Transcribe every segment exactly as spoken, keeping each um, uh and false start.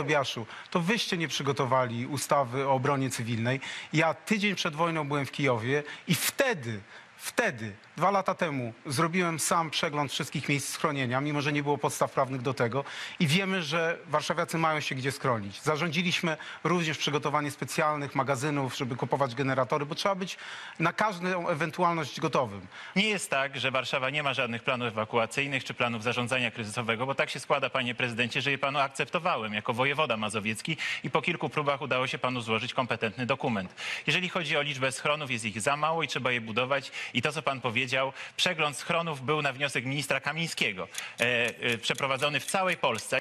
Tobiaszu, to wyście nie przygotowali ustawy o obronie cywilnej. Ja tydzień przed wojną byłem w Kijowie i wtedy, wtedy, dwa lata temu zrobiłem sam przegląd wszystkich miejsc schronienia, mimo że nie było podstaw prawnych do tego i wiemy, że warszawiacy mają się gdzie schronić. Zarządziliśmy również przygotowanie specjalnych magazynów, żeby kupować generatory, bo trzeba być na każdą ewentualność gotowym. Nie jest tak, że Warszawa nie ma żadnych planów ewakuacyjnych czy planów zarządzania kryzysowego, bo tak się składa, panie prezydencie, że je panu akceptowałem jako wojewoda mazowiecki i po kilku próbach udało się panu złożyć kompetentny dokument. Jeżeli chodzi o liczbę schronów, jest ich za mało i trzeba je budować. I to, co pan powiedział, przegląd schronów był na wniosek ministra Kamińskiego, e, e, przeprowadzony w całej Polsce.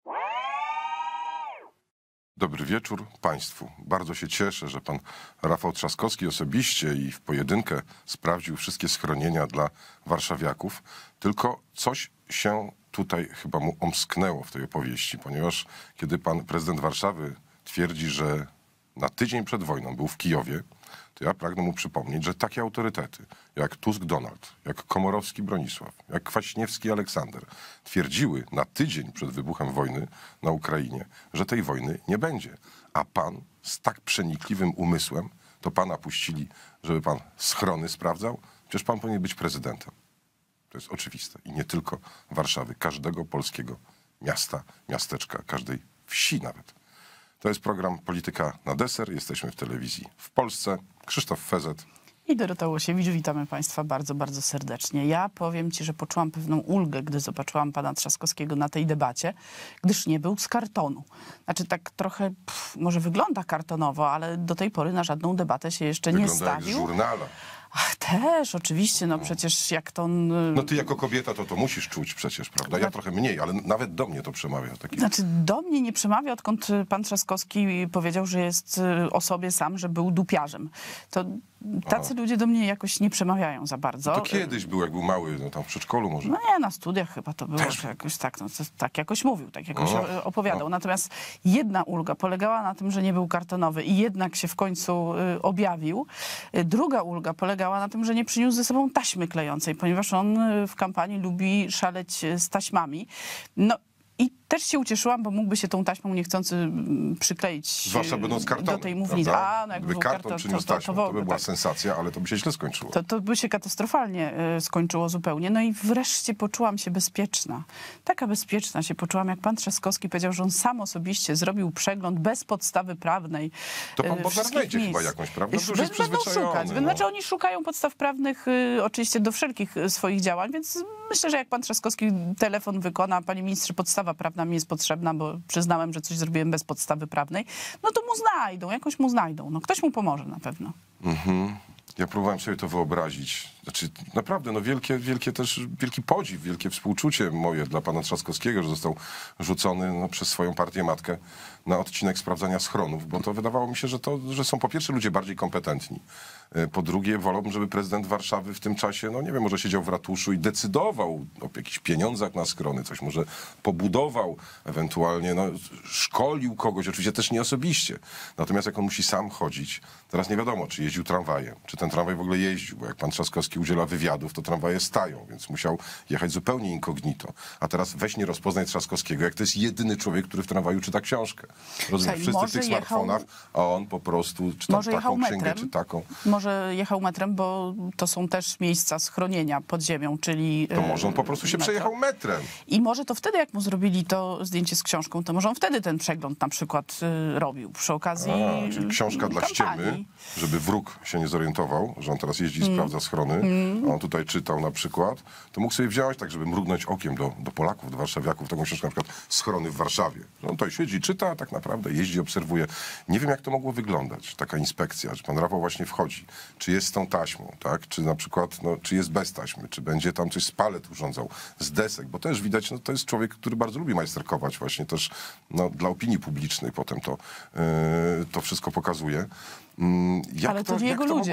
Dobry wieczór państwu. Bardzo się cieszę, że pan Rafał Trzaskowski osobiście i w pojedynkę sprawdził wszystkie schronienia dla warszawiaków. Tylko coś się tutaj chyba mu omsknęło w tej opowieści, ponieważ kiedy pan prezydent Warszawy twierdzi, że na tydzień przed wojną był w Kijowie, to ja pragnę mu przypomnieć, że takie autorytety jak Tusk Donald, jak Komorowski Bronisław, jak Kwaśniewski Aleksander twierdziły na tydzień przed wybuchem wojny na Ukrainie, że tej wojny nie będzie. A pan z tak przenikliwym umysłem, to pana puścili, żeby pan schrony sprawdzał? Przecież pan powinien być prezydentem. To jest oczywiste. I nie tylko Warszawy, każdego polskiego miasta, miasteczka, każdej wsi nawet. To jest program Polityka na deser. Jesteśmy w telewizji w Polsce. Krzysztof Fezet i Dorota Łosiewicz. Witamy państwa bardzo, bardzo serdecznie. Ja powiem ci, że poczułam pewną ulgę, gdy zobaczyłam pana Trzaskowskiego na tej debacie, gdyż nie był z kartonu. Znaczy tak trochę, pff, może wygląda kartonowo, ale do tej pory na żadną debatę się jeszcze wygląda nie stawił. Jak z żurnala. Ach, też, oczywiście, no przecież jak to... No ty jako kobieta to to musisz czuć przecież, prawda? Ja trochę mniej, ale nawet do mnie to przemawia. Taki... Znaczy do mnie nie przemawia, odkąd pan Trzaskowski powiedział, że jest o sobie sam, że był dupiarzem. To tacy A. ludzie do mnie jakoś nie przemawiają za bardzo. No to kiedyś był, jak był mały, no tam w przedszkolu może. No nie, na studiach chyba to było, Też. że jakoś tak, no, tak jakoś mówił, tak jakoś O. opowiadał. O. Natomiast jedna ulga polegała na tym, że nie był kartonowy i jednak się w końcu y, objawił. Y, druga ulga polegała na tym, że nie przyniósł ze sobą taśmy klejącej, ponieważ on y, w kampanii lubi szaleć z taśmami. No i też się ucieszyłam, bo mógłby się tą taśmą niechcący przykleić zwłaszcza będąc kartonem, do tej mównicy. A, no gdyby karton, karton przyniósł taśmę, to, to, to, to by była tak. sensacja, ale to by się źle skończyło. To, to by się katastrofalnie y, skończyło zupełnie. No i wreszcie poczułam się bezpieczna. Taka bezpieczna się poczułam, jak pan Trzaskowski powiedział, że on sam osobiście zrobił przegląd bez podstawy prawnej. To pan Bodnar znajdzie miejsc. chyba jakąś, prawda? Już będą szukać. No. Znaczy oni szukają podstaw prawnych y, oczywiście do wszelkich y, swoich działań, więc myślę, że jak pan Trzaskowski telefon wykona, panie ministrze, podstawa prawna mi jest potrzebna, bo przyznałem, że coś zrobiłem bez podstawy prawnej, no to mu znajdą, jakoś mu znajdą. No ktoś mu pomoże na pewno. Mhm. Ja próbowałem sobie to wyobrazić. Znaczy, naprawdę, no wielkie, wielkie też, wielki podziw, wielkie współczucie moje dla pana Trzaskowskiego, że został rzucony no, przez swoją partię matkę na odcinek sprawdzania schronów, bo to wydawało mi się, że to, że są po pierwsze ludzie bardziej kompetentni. Po drugie, wolałbym, żeby prezydent Warszawy w tym czasie, no nie wiem, może siedział w ratuszu i decydował o jakichś pieniądzach na schrony, coś może pobudował, ewentualnie no, szkolił kogoś, oczywiście też nie osobiście. Natomiast jak on musi sam chodzić, teraz nie wiadomo, czy jeździł tramwajem, czy ten tramwaj w ogóle jeździł, bo jak pan Trzaskowski udziela wywiadów, to tramwaje stają, więc musiał jechać zupełnie incognito. A teraz weź nie rozpoznaj Trzaskowskiego, jak to jest jedyny człowiek, który w tramwaju czyta książkę. Rozumiem, wszyscy w tych jechał, smartfonach, a on po prostu czytał taką księgę, metrem, czy taką. Może jechał metrem, bo to są też miejsca schronienia pod ziemią, czyli... To może on po prostu się metro. przejechał metrem. I może to wtedy, jak mu zrobili to zdjęcie z książką, to może on wtedy ten przegląd na przykład y, robił przy okazji A, czyli książka dla ściemy, żeby wróg się nie zorientował, że on teraz jeździ i mm. sprawdza schrony, mm. a on tutaj czytał na przykład, to mógł sobie wziąć tak, żeby mrugnąć okiem do, do Polaków, do warszawiaków, taką książkę na przykład Schrony w Warszawie. Że on tutaj siedzi, czyta, a tak naprawdę jeździ, obserwuje. Nie wiem, jak to mogło wyglądać, taka inspekcja, że pan Rafał właśnie wchodzi, czy jest z tą taśmą, tak? Czy na przykład, no, czy jest bez taśmy, czy będzie tam coś z palet urządzał, z desek, bo też widać, no to jest człowiek, który bardzo lubi majsterkować właśnie też no, dla opinii publicznej potem to, yy, to wszystko pokazuje. Yy, jak Ale to, to jak jego to ludzie. mogło...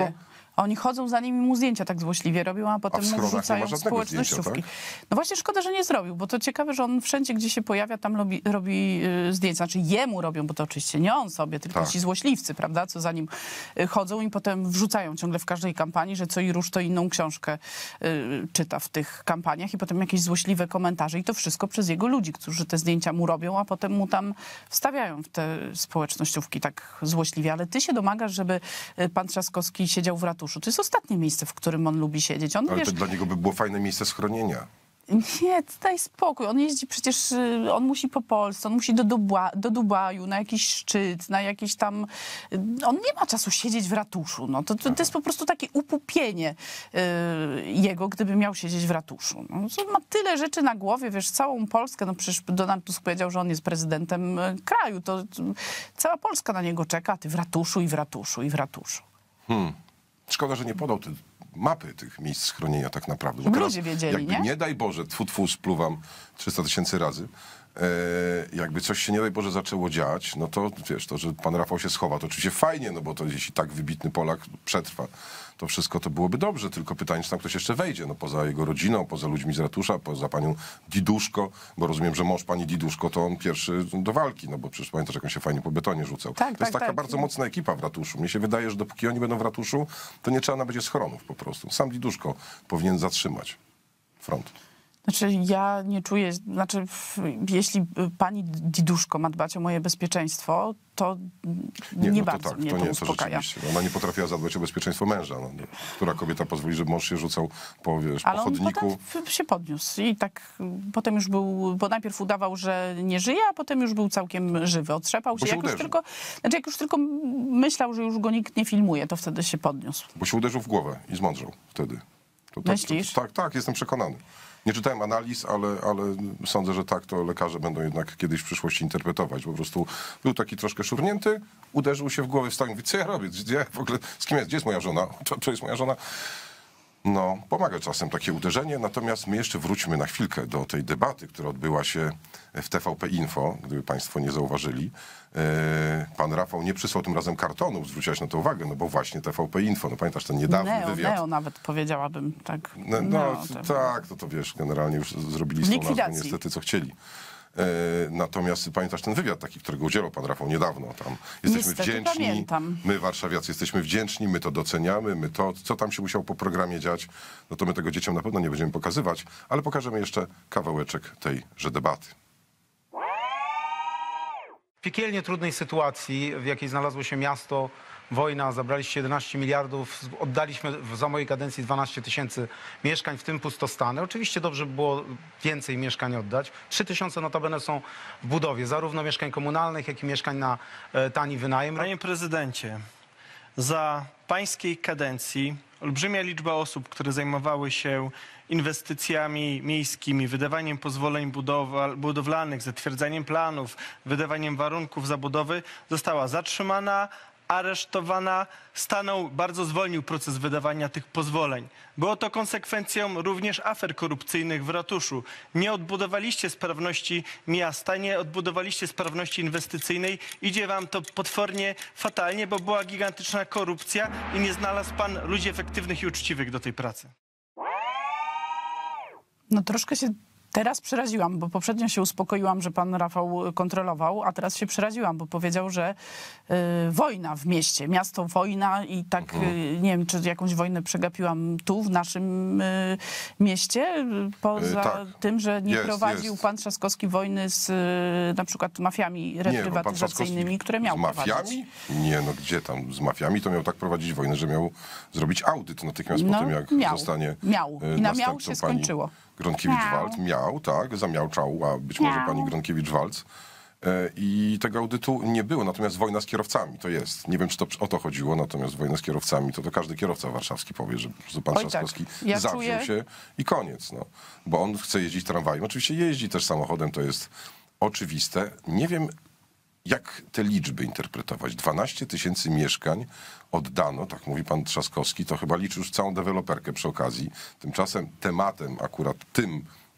Oni chodzą za nim i mu zdjęcia tak złośliwie robią, a potem w mu schronach nie ma wrzucają żadnego społecznościówki. zdjęcia, No właśnie szkoda, że nie zrobił, bo to ciekawe, że on wszędzie, gdzie się pojawia, tam robi, robi y, zdjęcia. Znaczy jemu robią, bo to oczywiście nie on sobie, tylko Tak. ci złośliwcy, prawda, co za nim y, chodzą i potem wrzucają ciągle w każdej kampanii, że co i róż to inną książkę y, czyta w tych kampaniach i potem jakieś złośliwe komentarze i to wszystko przez jego ludzi, którzy te zdjęcia mu robią, a potem mu tam wstawiają w te społecznościówki tak złośliwie. Ale ty się domagasz, żeby y, pan Trzaskowski siedział w ratuszu. To jest ostatnie miejsce, w którym on lubi siedzieć. On, Ale wiesz, to dla niego by było fajne miejsce schronienia. nie, daj spokój. On jeździ przecież, y, on musi po Polsce, on musi do, Dubła, do Dubaju, na jakiś szczyt, na jakiś tam... y, On nie ma czasu siedzieć w ratuszu. No, to, to, to jest po prostu takie upupienie y, jego, gdyby miał siedzieć w ratuszu. No, to ma tyle rzeczy na głowie, wiesz, całą Polskę, no przecież Donald Tusk powiedział, że on jest prezydentem y, kraju. To, to cała Polska na niego czeka, a ty w ratuszu i w ratuszu i w ratuszu. Hmm. Szkoda, że nie podał ty mapy tych miejsc schronienia tak naprawdę. Bo Żeby teraz, ludzie wiedzieli, jakby, nie? nie daj Boże, tfu, tfu, spluwam trzysta tysięcy razy, e, jakby coś się, nie daj Boże, zaczęło dziać, no to wiesz, to, że pan Rafał się schowa, to oczywiście fajnie, no bo to jeśli tak wybitny Polak przetrwa, to wszystko to byłoby dobrze, tylko pytanie, czy tam ktoś jeszcze wejdzie, no poza jego rodziną, poza ludźmi z ratusza, poza panią Diduszko, bo rozumiem, że mąż pani Diduszko to on pierwszy do walki, no bo przecież pamiętasz, jak on się fajnie po betonie rzucał. Tak, to jest tak, taka tak. bardzo mocna ekipa w ratuszu. Mnie się wydaje, że dopóki oni będą w ratuszu, to nie trzeba nabyć schronów po prostu. Sam Diduszko powinien zatrzymać front. Znaczy ja nie czuję, znaczy w, jeśli pani Diduszko ma dbać o moje bezpieczeństwo, to nie, no to bardzo tak, mnie to to, nie, to uspokaja. rzeczywiście. Ona nie potrafiła zadbać o bezpieczeństwo męża. No, no, która kobieta pozwoli, żeby mąż się rzucał po, wiesz, Ale po on chodniku? potem się podniósł i tak potem już był, bo najpierw udawał, że nie żyje, a potem już był całkiem żywy. Otrzepał Bo się, się jak już, uderzył. tylko, znaczy jak już tylko myślał, że już go nikt nie filmuje, to wtedy się podniósł. Bo się uderzył w głowę i zmądrzał wtedy. To, tak, Myślisz? To, tak, tak, jestem przekonany. Nie czytałem analiz, ale, ale sądzę, że tak to lekarze będą jednak kiedyś w przyszłości interpretować. Po prostu był taki troszkę szurnięty, uderzył się w głowę, wstał i mówi, co ja robię? Gdzie ja w ogóle, z kim jest? Gdzie jest moja żona? To, to jest moja żona. No, pomaga czasem takie uderzenie, natomiast my jeszcze wróćmy na chwilkę do tej debaty, która odbyła się w T V P Info, gdyby państwo nie zauważyli. E, Pan Rafał nie przysłał tym razem kartonów, zwróciłaś na to uwagę, no bo właśnie T V P Info, no pamiętasz ten niedawny Neo, wywiad. Neo nawet powiedziałabym, tak. No, no Neo, to, to- tak, to, to wiesz, generalnie już zrobili z tą nazwą likwidacji. niestety co chcieli. E, natomiast pamiętasz ten wywiad taki, którego udzielał pan Rafał niedawno tam. Jesteśmy Niestety wdzięczni, pamiętam. my warszawiacy jesteśmy wdzięczni, my to doceniamy, my to, co tam się musiało po programie dziać, no to my tego dzieciom na pewno nie będziemy pokazywać, ale pokażemy jeszcze kawałeczek tejże debaty. W piekielnie trudnej sytuacji, w jakiej znalazło się miasto, wojna, zabraliście jedenaście miliardów, oddaliśmy w- za mojej kadencji dwanaście tysięcy mieszkań, w tym pustostany. Oczywiście dobrze by było więcej mieszkań oddać. trzy tysiące notabene są w budowie, zarówno mieszkań komunalnych, jak i mieszkań na e, tani wynajem. Panie prezydencie, za pańskiej kadencji olbrzymia liczba osób, które zajmowały się inwestycjami miejskimi, wydawaniem pozwoleń budowa, budowlanych, zatwierdzaniem planów, wydawaniem warunków zabudowy, została zatrzymana, aresztowana, stanął, bardzo zwolnił proces wydawania tych pozwoleń. Było to konsekwencją również afer korupcyjnych w ratuszu. Nie odbudowaliście sprawności miasta, nie odbudowaliście sprawności inwestycyjnej. Idzie wam to potwornie fatalnie, bo była gigantyczna korupcja i nie znalazł pan ludzi efektywnych i uczciwych do tej pracy. No troszkę się teraz przeraziłam, bo poprzednio się uspokoiłam, że pan Rafał kontrolował, a teraz się przeraziłam, bo powiedział, że y, wojna w mieście, miasto wojna i tak, y, nie wiem, czy jakąś wojnę przegapiłam tu, w naszym y, mieście, y, poza Y, tak. tym, że nie Jest, prowadził jest. pan Trzaskowski wojny z y, na przykład mafiami Nie, no, pan reprywatyzacyjnymi, Trzaskowski które miał z mafiami? prowadzić. Nie, no gdzie tam z mafiami? To miał tak prowadzić wojnę, że miał zrobić audyt natychmiast No, po tym, jak miał. zostanie Miał. e, I na miał następcą się pani skończyło. Gronkiewicz-Waltz. Miał, tak, zamiałczał, a być może Miał. pani Gronkiewicz-Waltz. E, I tego audytu nie było, natomiast wojna z kierowcami to jest. Nie wiem, czy to o to chodziło, natomiast wojna z kierowcami to, to każdy kierowca warszawski powie, że po prostu pan Oj, tak. Trzaskowski Ja zawziął czuję- się i koniec. No. Bo on chce jeździć tramwajem. Oczywiście jeździ też samochodem, to jest oczywiste. Nie wiem, jak te liczby interpretować? dwanaście tysięcy mieszkań oddano, tak mówi pan Trzaskowski, to chyba liczy już całą deweloperkę przy okazji. Tymczasem tematem akurat tym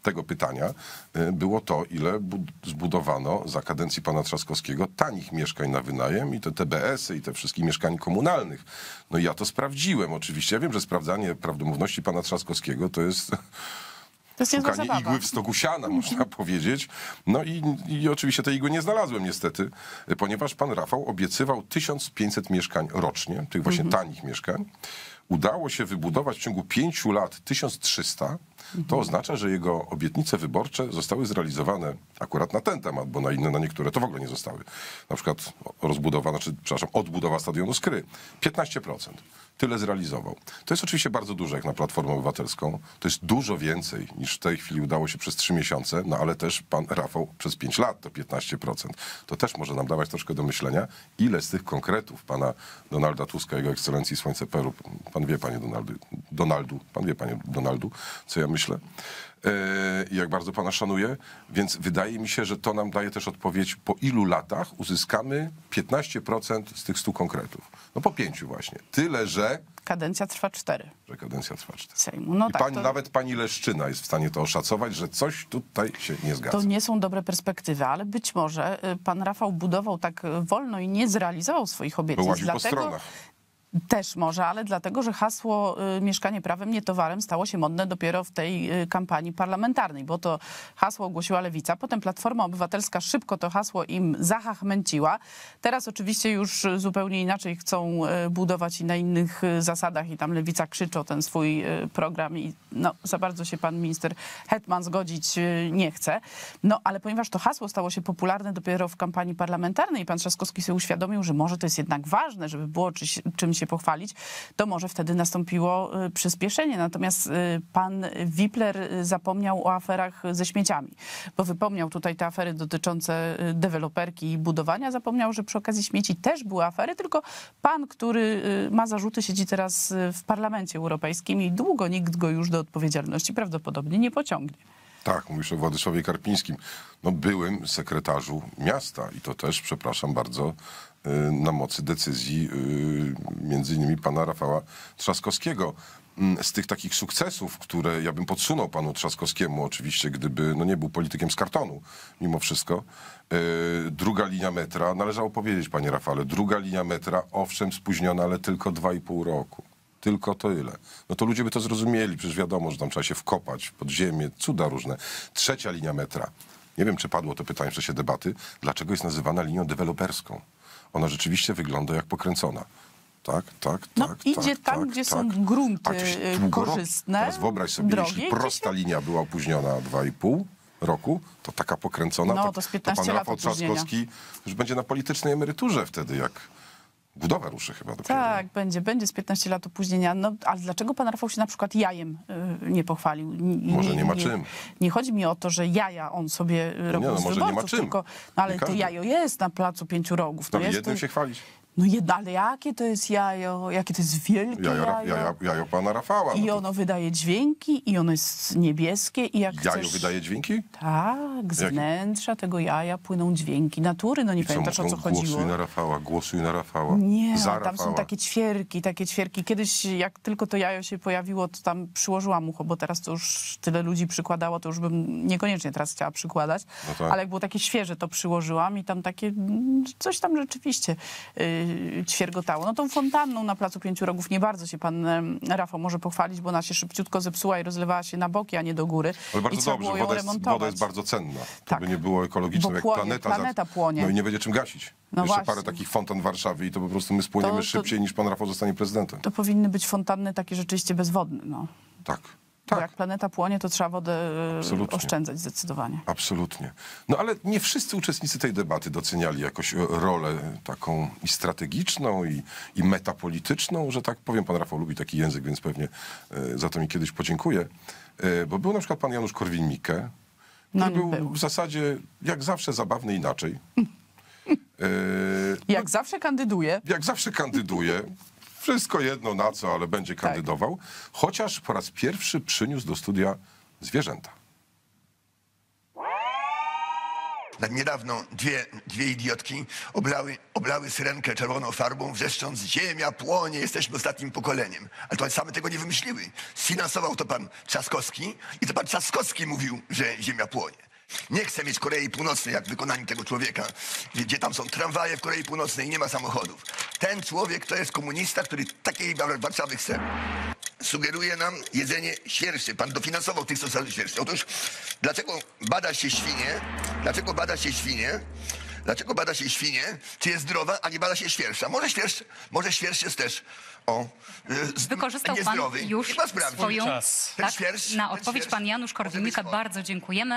tego pytania y, było to, ile bud- zbudowano za kadencji pana Trzaskowskiego tanich mieszkań na wynajem i te T B S y i te wszystkich mieszkań komunalnych. No i ja to sprawdziłem oczywiście. Ja wiem, że sprawdzanie prawdomówności pana Trzaskowskiego to jest... To jest niezła Szukanie zabawa. igły w stogu siana, można powiedzieć. No i, i oczywiście tej igły nie znalazłem niestety, ponieważ pan Rafał obiecywał tysiąc pięćset mieszkań rocznie, tych właśnie tanich mieszkań. Udało się wybudować w ciągu pięciu lat tysiąc trzysta. To oznacza, że jego obietnice wyborcze zostały zrealizowane akurat na ten temat, bo na inne, na niektóre to w ogóle nie zostały. Na przykład rozbudowa, znaczy, przepraszam, odbudowa stadionu Skry. piętnaście procent. Tyle zrealizował. To jest oczywiście bardzo dużo jak na Platformę Obywatelską. To jest dużo więcej niż w tej chwili udało się przez trzy miesiące, no ale też pan Rafał przez pięć lat to piętnaście procent. To też może nam dawać troszkę do myślenia, ile z tych konkretów pana Donalda Tuska, jego ekscelencji Słońce Peru, pan wie, panie Donaldu, Donaldu, pan wie, panie Donaldu, co ja myślę, i jak bardzo pana szanuję, więc wydaje mi się, że to nam daje też odpowiedź, po ilu latach uzyskamy piętnaście procent z tych stu konkretów. No po pięciu właśnie. Tyle, że, Kadencja trwa cztery że kadencja trwa cztery. Sejmu. No I tak, pani, to, nawet pani Leszczyna jest w stanie to oszacować, że coś tutaj się nie zgadza. to nie są dobre perspektywy, ale być może y, pan Rafał budował tak y, wolno i nie zrealizował swoich Bo obietnic. łaził po Dlatego stronach. Też może, ale dlatego, że hasło y, mieszkanie prawem, nie towarem stało się modne dopiero w tej y, kampanii parlamentarnej, bo to hasło ogłosiła Lewica, potem Platforma Obywatelska szybko to hasło im zahachmęciła. Teraz oczywiście już zupełnie inaczej chcą y, budować i na innych y, zasadach i tam Lewica krzyczy o ten swój y, program i no, za bardzo się pan minister Hetman zgodzić y, nie chce. No ale ponieważ to hasło stało się popularne dopiero w kampanii parlamentarnej i pan Trzaskowski sobie uświadomił, że może to jest jednak ważne, żeby było czyś, czymś się pochwalić, to może wtedy nastąpiło y, przyspieszenie. Natomiast y, pan Wipler y, zapomniał o aferach ze śmieciami, bo wypomniał tutaj te afery dotyczące y, deweloperki i budowania, zapomniał, że przy okazji śmieci też były afery, tylko pan, który y, ma zarzuty, siedzi teraz y, w Parlamencie Europejskim i długo nikt go już do odpowiedzialności prawdopodobnie nie pociągnie. Tak, mówisz o Władysławie Karpińskim. No byłym sekretarzu miasta i to też, przepraszam bardzo, y, na mocy decyzji y, między innymi pana Rafała Trzaskowskiego. Z tych takich sukcesów, które ja bym podsunął panu Trzaskowskiemu oczywiście, gdyby no nie był politykiem z kartonu, mimo wszystko. Yy, druga linia metra, należało powiedzieć, panie Rafale, druga linia metra, owszem spóźniona, ale tylko dwa i pół roku. Tylko to ile. No to ludzie by to zrozumieli, przecież wiadomo, że tam trzeba się wkopać pod ziemię, cuda różne. Trzecia linia metra. Nie wiem, czy padło to pytanie w czasie debaty, dlaczego jest nazywana linią deweloperską. Ona rzeczywiście wygląda jak pokręcona. Tak, tak, No, tak. idzie tak, tam, tak, gdzie tak. są grunty A czyś y, długoro- korzystne, Teraz wyobraź sobie, drogie, jeśli gdzie prosta się- linia była opóźniona dwa i pół roku, to taka pokręcona, No, to, to z to piętnaście pan lat Rafał opóźnienia. Trzaskowski już będzie na politycznej emeryturze wtedy, jak budowa ruszy chyba dopiero. Tak, będzie, będzie z piętnaście lat opóźnienia. No, ale dlaczego pan Rafał się na przykład jajem y, nie pochwalił? N- Może nie ma czym. Nie chodzi mi o to, że jaja on sobie robił no, z może nie ma wyborców, czym. tylko, no ale Nie to każdy. jajo jest na placu Pięciu Rogów. No To i jest jednym to, się chwalić. no jedno, ale jakie to jest jajo? Jakie to jest wielkie Jajo, jajo? jajo, jajo pana Rafała. I No to ono wydaje dźwięki, i ono jest niebieskie, i jak jajo chcesz... wydaje dźwięki? Tak, z Jakie? wnętrza tego jaja płyną dźwięki natury. No nie I co pamiętasz, o mówią? co chodziło? Głosuj na Rafała, głosuj na Rafała. Nie, za tam Rafała. są takie ćwierki, takie ćwierki. Kiedyś, jak tylko to jajo się pojawiło, to tam przyłożyłam ucho, bo teraz to już tyle ludzi przykładało, to już bym niekoniecznie teraz chciała przykładać. No tak. Ale jak było takie świeże, to przyłożyłam i tam takie, mm, coś tam rzeczywiście yy, ćwiergotało. No tą fontanną na Placu Pięciu Rogów nie bardzo się pan em, Rafał może pochwalić, bo ona się szybciutko zepsuła i rozlewała się na boki, a nie do góry. Ale I bardzo trzeba dobrze, było ją woda jest, remontować. woda jest bardzo cenna. To Tak. by nie było ekologiczne, Bo jak płonie, planeta. planeta płonie. No i nie będzie czym gasić. No Jeszcze właśnie. parę takich fontan w Warszawie i to po prostu my spłoniemy To- to- szybciej niż pan Rafał zostanie prezydentem. To powinny być fontanny takie rzeczywiście bezwodne. No. Tak, Bo tak. jak planeta płonie, to trzeba wodę e, Absolutnie. oszczędzać zdecydowanie. Absolutnie. No ale nie wszyscy uczestnicy tej debaty doceniali jakoś e, rolę taką i strategiczną, i, i metapolityczną, że tak powiem. Pan Rafał lubi taki język, więc pewnie e, za to mi kiedyś podziękuję. E, bo był na przykład pan Janusz Korwin-Mikke, No, który nie był był. w zasadzie jak zawsze zabawny inaczej. E, Jak zawsze kandyduje. jak zawsze kandyduje. Wszystko jedno na co, ale będzie kandydował. Chociaż po raz pierwszy przyniósł do studia zwierzęta. Niedawno dwie, dwie idiotki oblały, oblały syrenkę czerwoną farbą, wrzeszcząc: ziemia płonie, jesteśmy ostatnim pokoleniem. Ale to same tego nie wymyśliły. Sfinansował to pan Trzaskowski i to pan Trzaskowski mówił, że ziemia płonie. Nie chcę mieć Korei Północnej jak w wykonaniu tego człowieka, gdzie, gdzie tam są tramwaje w Korei Północnej i nie ma samochodów. Ten człowiek to jest komunista, który takiej Warszawy chce. Sugeruje nam jedzenie świerszczy. Pan dofinansował tych socjalnych świerszczy. Otóż dlaczego bada się świnie? Dlaczego bada się świnie? Dlaczego bada się świnie? Czy jest zdrowa, a nie bada się świersza? Może świerszcz, może świerszcz jest też o, z, Wykorzystał pan niezdrowy. już Nie ma sprawy. swoją... Czas. Ten Tak, świerszcz, na ten odpowiedź świerszcz pan Janusz może być Korwin-Mikke, chory. bardzo dziękujemy.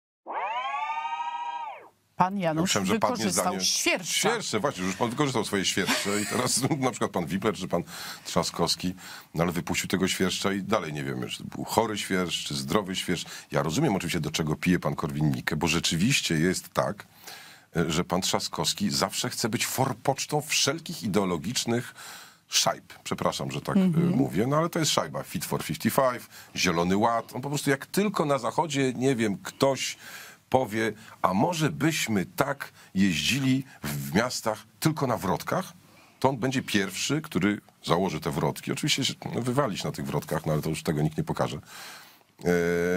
Pan Janusz Myślałem, że padnie wykorzystał zdanie. świerszcza. Świerszcze, właśnie, że już pan wykorzystał swoje świerszcze i teraz na przykład pan Wipler czy pan Trzaskowski, no ale wypuścił tego świerszcza i dalej nie wiemy, czy to był chory świerszcz, czy zdrowy świerszcz. Ja rozumiem oczywiście, do czego pije pan Korwin-Mikke, bo rzeczywiście jest tak, że pan Trzaskowski zawsze chce być forpocztą wszelkich ideologicznych szajb. Przepraszam, że tak Mhm. y, mówię, no ale to jest szajba. Fit for pięćdziesiąt pięć, Zielony Ład. On po prostu jak tylko na Zachodzie, nie wiem, ktoś powie, a może byśmy tak jeździli w miastach tylko na wrotkach, to on będzie pierwszy, który założy te wrotki. Oczywiście się no, wywalić na tych wrotkach, no ale to już tego nikt nie pokaże. Yy,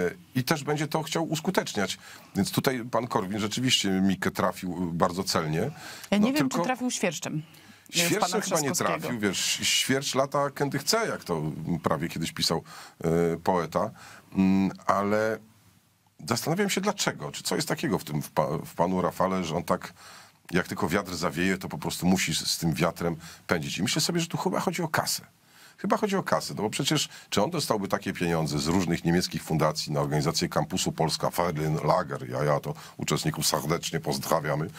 I też będzie to chciał uskuteczniać. Więc tutaj pan Korwin rzeczywiście Mikke trafił bardzo celnie. Ja nie No, wiem, tylko czy trafił świerszczem. w Świerszcze pana chyba nie Trzaskowskiego. trafił. Wiesz, świerszcz lata kędy chce, jak to prawie kiedyś pisał yy, poeta. Mm, ale zastanawiam się dlaczego. Czy co jest takiego w tym w, pa, w panu Rafale, że on tak, jak tylko wiatr zawieje, to po prostu musi z, z tym wiatrem pędzić. I myślę sobie, że tu chyba chodzi o kasę. Chyba chodzi o kasę, no bo przecież czy on dostałby takie pieniądze z różnych niemieckich fundacji na organizację kampusu Polska Ferlin Lager, ja, ja to uczestników serdecznie pozdrawiamy,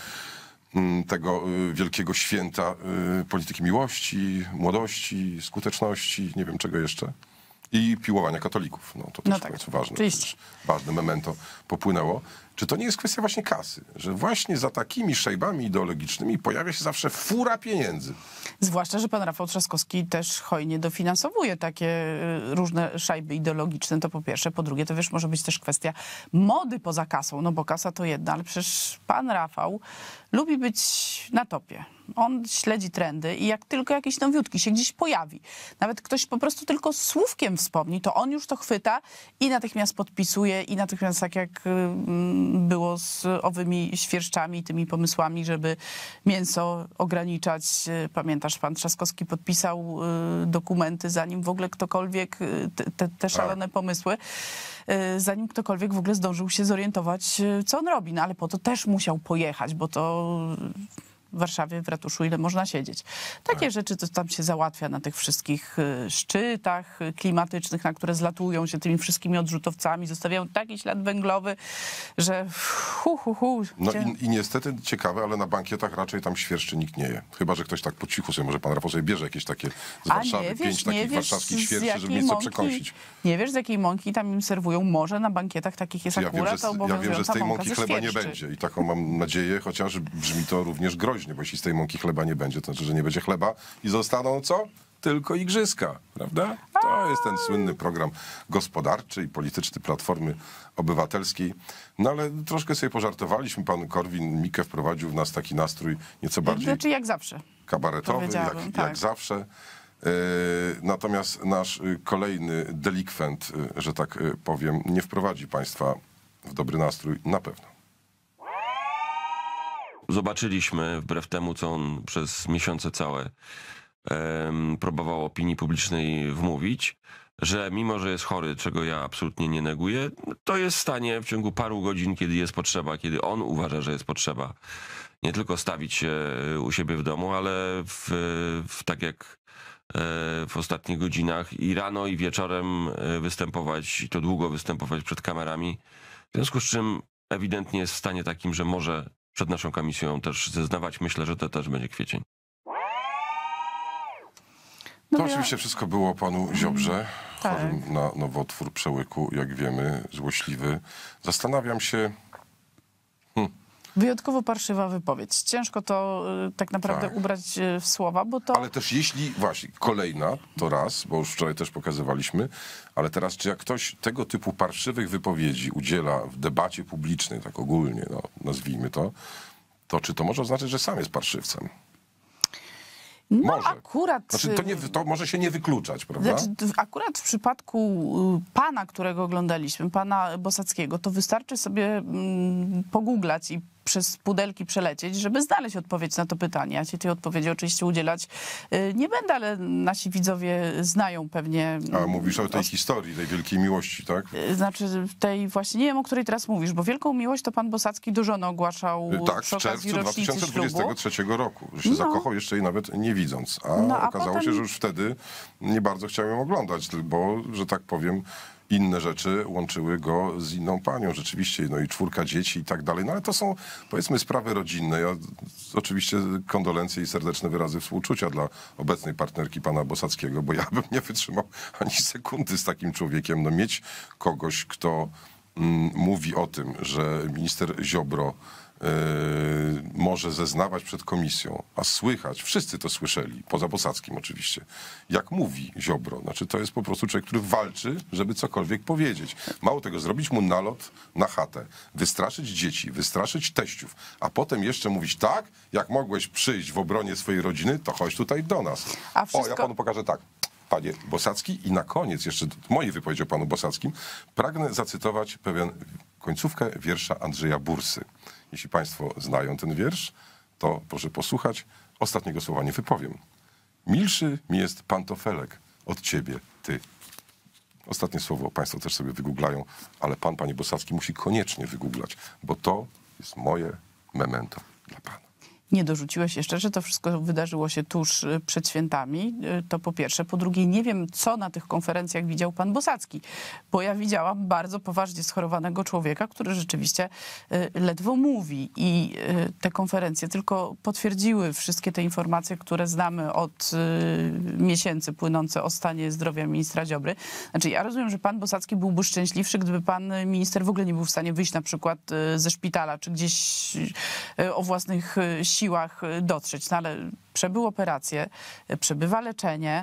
mm, tego y, wielkiego święta y, polityki miłości, młodości, skuteczności, nie wiem czego jeszcze. I piłowania katolików. No to też No w tak, końcu ważne. oczywiście. Przecież ważne memento popłynęło. Czy to nie jest kwestia właśnie kasy? Że właśnie za takimi szejbami ideologicznymi pojawia się zawsze fura pieniędzy. Zwłaszcza, że pan Rafał Trzaskowski też hojnie dofinansowuje takie y, różne szajby ideologiczne, to po pierwsze. Po drugie, to wiesz, może być też kwestia mody poza kasą, no bo kasa to jedna, ale przecież pan Rafał lubi być na topie. On śledzi trendy i jak tylko jakieś nowiutki się gdzieś pojawi, nawet ktoś po prostu tylko słówkiem wspomni, to on już to chwyta i natychmiast podpisuje i natychmiast tak jak y, było z owymi świerszczami, tymi pomysłami, żeby mięso ograniczać. Pamiętasz, pan Trzaskowski podpisał y, dokumenty, zanim w ogóle ktokolwiek, y, te, te, te szalone pomysły, y, zanim ktokolwiek w ogóle zdążył się zorientować, y, co on robi. No ale po to też musiał pojechać, bo to w Warszawie, w ratuszu, ile można siedzieć. Takie tak. rzeczy to tam się załatwia na tych wszystkich y, szczytach y, klimatycznych, na które zlatują się tymi wszystkimi odrzutowcami, zostawiają taki ślad węglowy, że hu, hu, hu. No Gdzie... i, i niestety ciekawe, ale na bankietach raczej tam świerszczy nikt nie je. Chyba że ktoś tak po cichu sobie, może pan Rafał sobie bierze jakieś takie z A Warszawy, nie, pięć wiesz, nie takich wiesz, warszawskich z świerszczy, żeby jakiej nieco mąki- przekąsić. Nie wiesz, z jakiej mąki tam im serwują. Może na bankietach takich jest Ja wiem, akurat że, z- ja obowiązująca wiem, że z tej mąka mąki ze chleba nie świerszczy. będzie i taką mam nadzieję, chociaż brzmi to również groźnie, bo jeśli z tej mąki chleba nie będzie, to znaczy, że nie będzie chleba i zostaną co? Tylko igrzyska, prawda? To jest ten słynny program gospodarczy i polityczny Platformy Obywatelskiej. No ale troszkę sobie pożartowaliśmy. Pan Korwin-Mikke wprowadził w nas taki nastrój nieco bardziej Znaczy jak zawsze. kabaretowy, jak, powiedziałabym, tak. jak zawsze. E, natomiast nasz y, kolejny delikwent, y, że tak y, powiem, nie wprowadzi państwa w dobry nastrój na pewno. Zobaczyliśmy, wbrew temu, co on przez miesiące całe em, próbował opinii publicznej wmówić, że mimo, że jest chory, czego ja absolutnie nie neguję, to jest w stanie w ciągu paru godzin, kiedy jest potrzeba, kiedy on uważa, że jest potrzeba, nie tylko stawić się u siebie w domu, ale w, w tak jak w ostatnich godzinach i rano, i wieczorem występować, i to długo występować przed kamerami. W związku z czym ewidentnie jest w stanie takim, że może przed naszą komisją też zeznawać. Myślę, że to też będzie kwiecień. No To ja- oczywiście wszystko było o panu Ziobrze, Tak. chorym na nowotwór przełyku, jak wiemy, złośliwy. Zastanawiam się, Wyjątkowo parszywa wypowiedź. Ciężko to y, tak naprawdę Tak. ubrać y, w słowa, bo to... Ale też jeśli, właśnie, kolejna, to raz, bo już wczoraj też pokazywaliśmy, ale teraz, czy jak ktoś tego typu parszywych wypowiedzi udziela w debacie publicznej, tak ogólnie, no, nazwijmy to, to czy to może oznaczać, że sam jest parszywcem? No Może. akurat... Znaczy, to, nie, to może się nie wykluczać, prawda? Znaczy, w- akurat w przypadku y, pana, którego oglądaliśmy, pana Bosackiego, to wystarczy sobie mm, pogooglać i przez pudelki przelecieć, żeby znaleźć odpowiedź na to pytanie. Ja ci tej odpowiedzi oczywiście udzielać y, nie będę, ale nasi widzowie znają pewnie... A mówisz o tej os- historii, tej wielkiej miłości, tak? y, Znaczy tej właśnie, nie wiem, o której teraz mówisz, bo wielką miłość to pan Bosacki do żony ogłaszał Tak, przy w czerwcu okazji dwa rocznicy tysiące ślubu. dwudziestego trzeciego roku. Że się No. zakochał jeszcze jej nawet nie widząc. A No, a okazało potem- się, że już wtedy nie bardzo chciał ją oglądać, bo, że tak powiem, inne rzeczy łączyły go z inną panią. Rzeczywiście, no i czwórka dzieci i tak dalej. No ale to są, powiedzmy, sprawy rodzinne. Ja oczywiście kondolencje i serdeczne wyrazy współczucia dla obecnej partnerki pana Bosackiego, bo ja bym nie wytrzymał ani sekundy z takim człowiekiem. No mieć kogoś, kto mm, mówi o tym, że minister Ziobro Yy, może zeznawać przed komisją, a słychać, wszyscy to słyszeli, poza Bosackim oczywiście, jak mówi Ziobro. Znaczy to jest po prostu człowiek, który walczy, żeby cokolwiek powiedzieć. Mało tego, zrobić mu nalot na chatę, wystraszyć dzieci, wystraszyć teściów, a potem jeszcze mówić tak, jak mogłeś przyjść w obronie swojej rodziny, to chodź tutaj do nas. A O, wszystko- ja panu pokażę tak. Panie Bosacki i na koniec jeszcze mojej wypowiedzi o panu Bosackim pragnę zacytować pewien końcówkę wiersza Andrzeja Bursy. Jeśli państwo znają ten wiersz, to proszę posłuchać. Ostatniego słowa nie wypowiem. Milszy mi jest pantofelek od ciebie, ty. Ostatnie słowo państwo też sobie wygooglają, ale pan, panie Bosacki, musi koniecznie wygooglać, bo to jest moje memento dla pana. Nie dorzuciłeś jeszcze, że to wszystko wydarzyło się tuż y, przed świętami. Y, To po pierwsze. Po drugie, nie wiem, co na tych konferencjach widział pan Bosacki, bo ja widziałam bardzo poważnie schorowanego człowieka, który rzeczywiście y, ledwo mówi. I y, te konferencje tylko potwierdziły wszystkie te informacje, które znamy od y, miesięcy płynące o stanie zdrowia ministra Ziobry. Znaczy, ja rozumiem, że pan Bosacki byłby szczęśliwszy, gdyby pan minister w ogóle nie był w stanie wyjść na przykład y, ze szpitala, czy gdzieś y, o własnych y, siłach y, dotrzeć. No ale przebył operację, y, przebywa leczenie.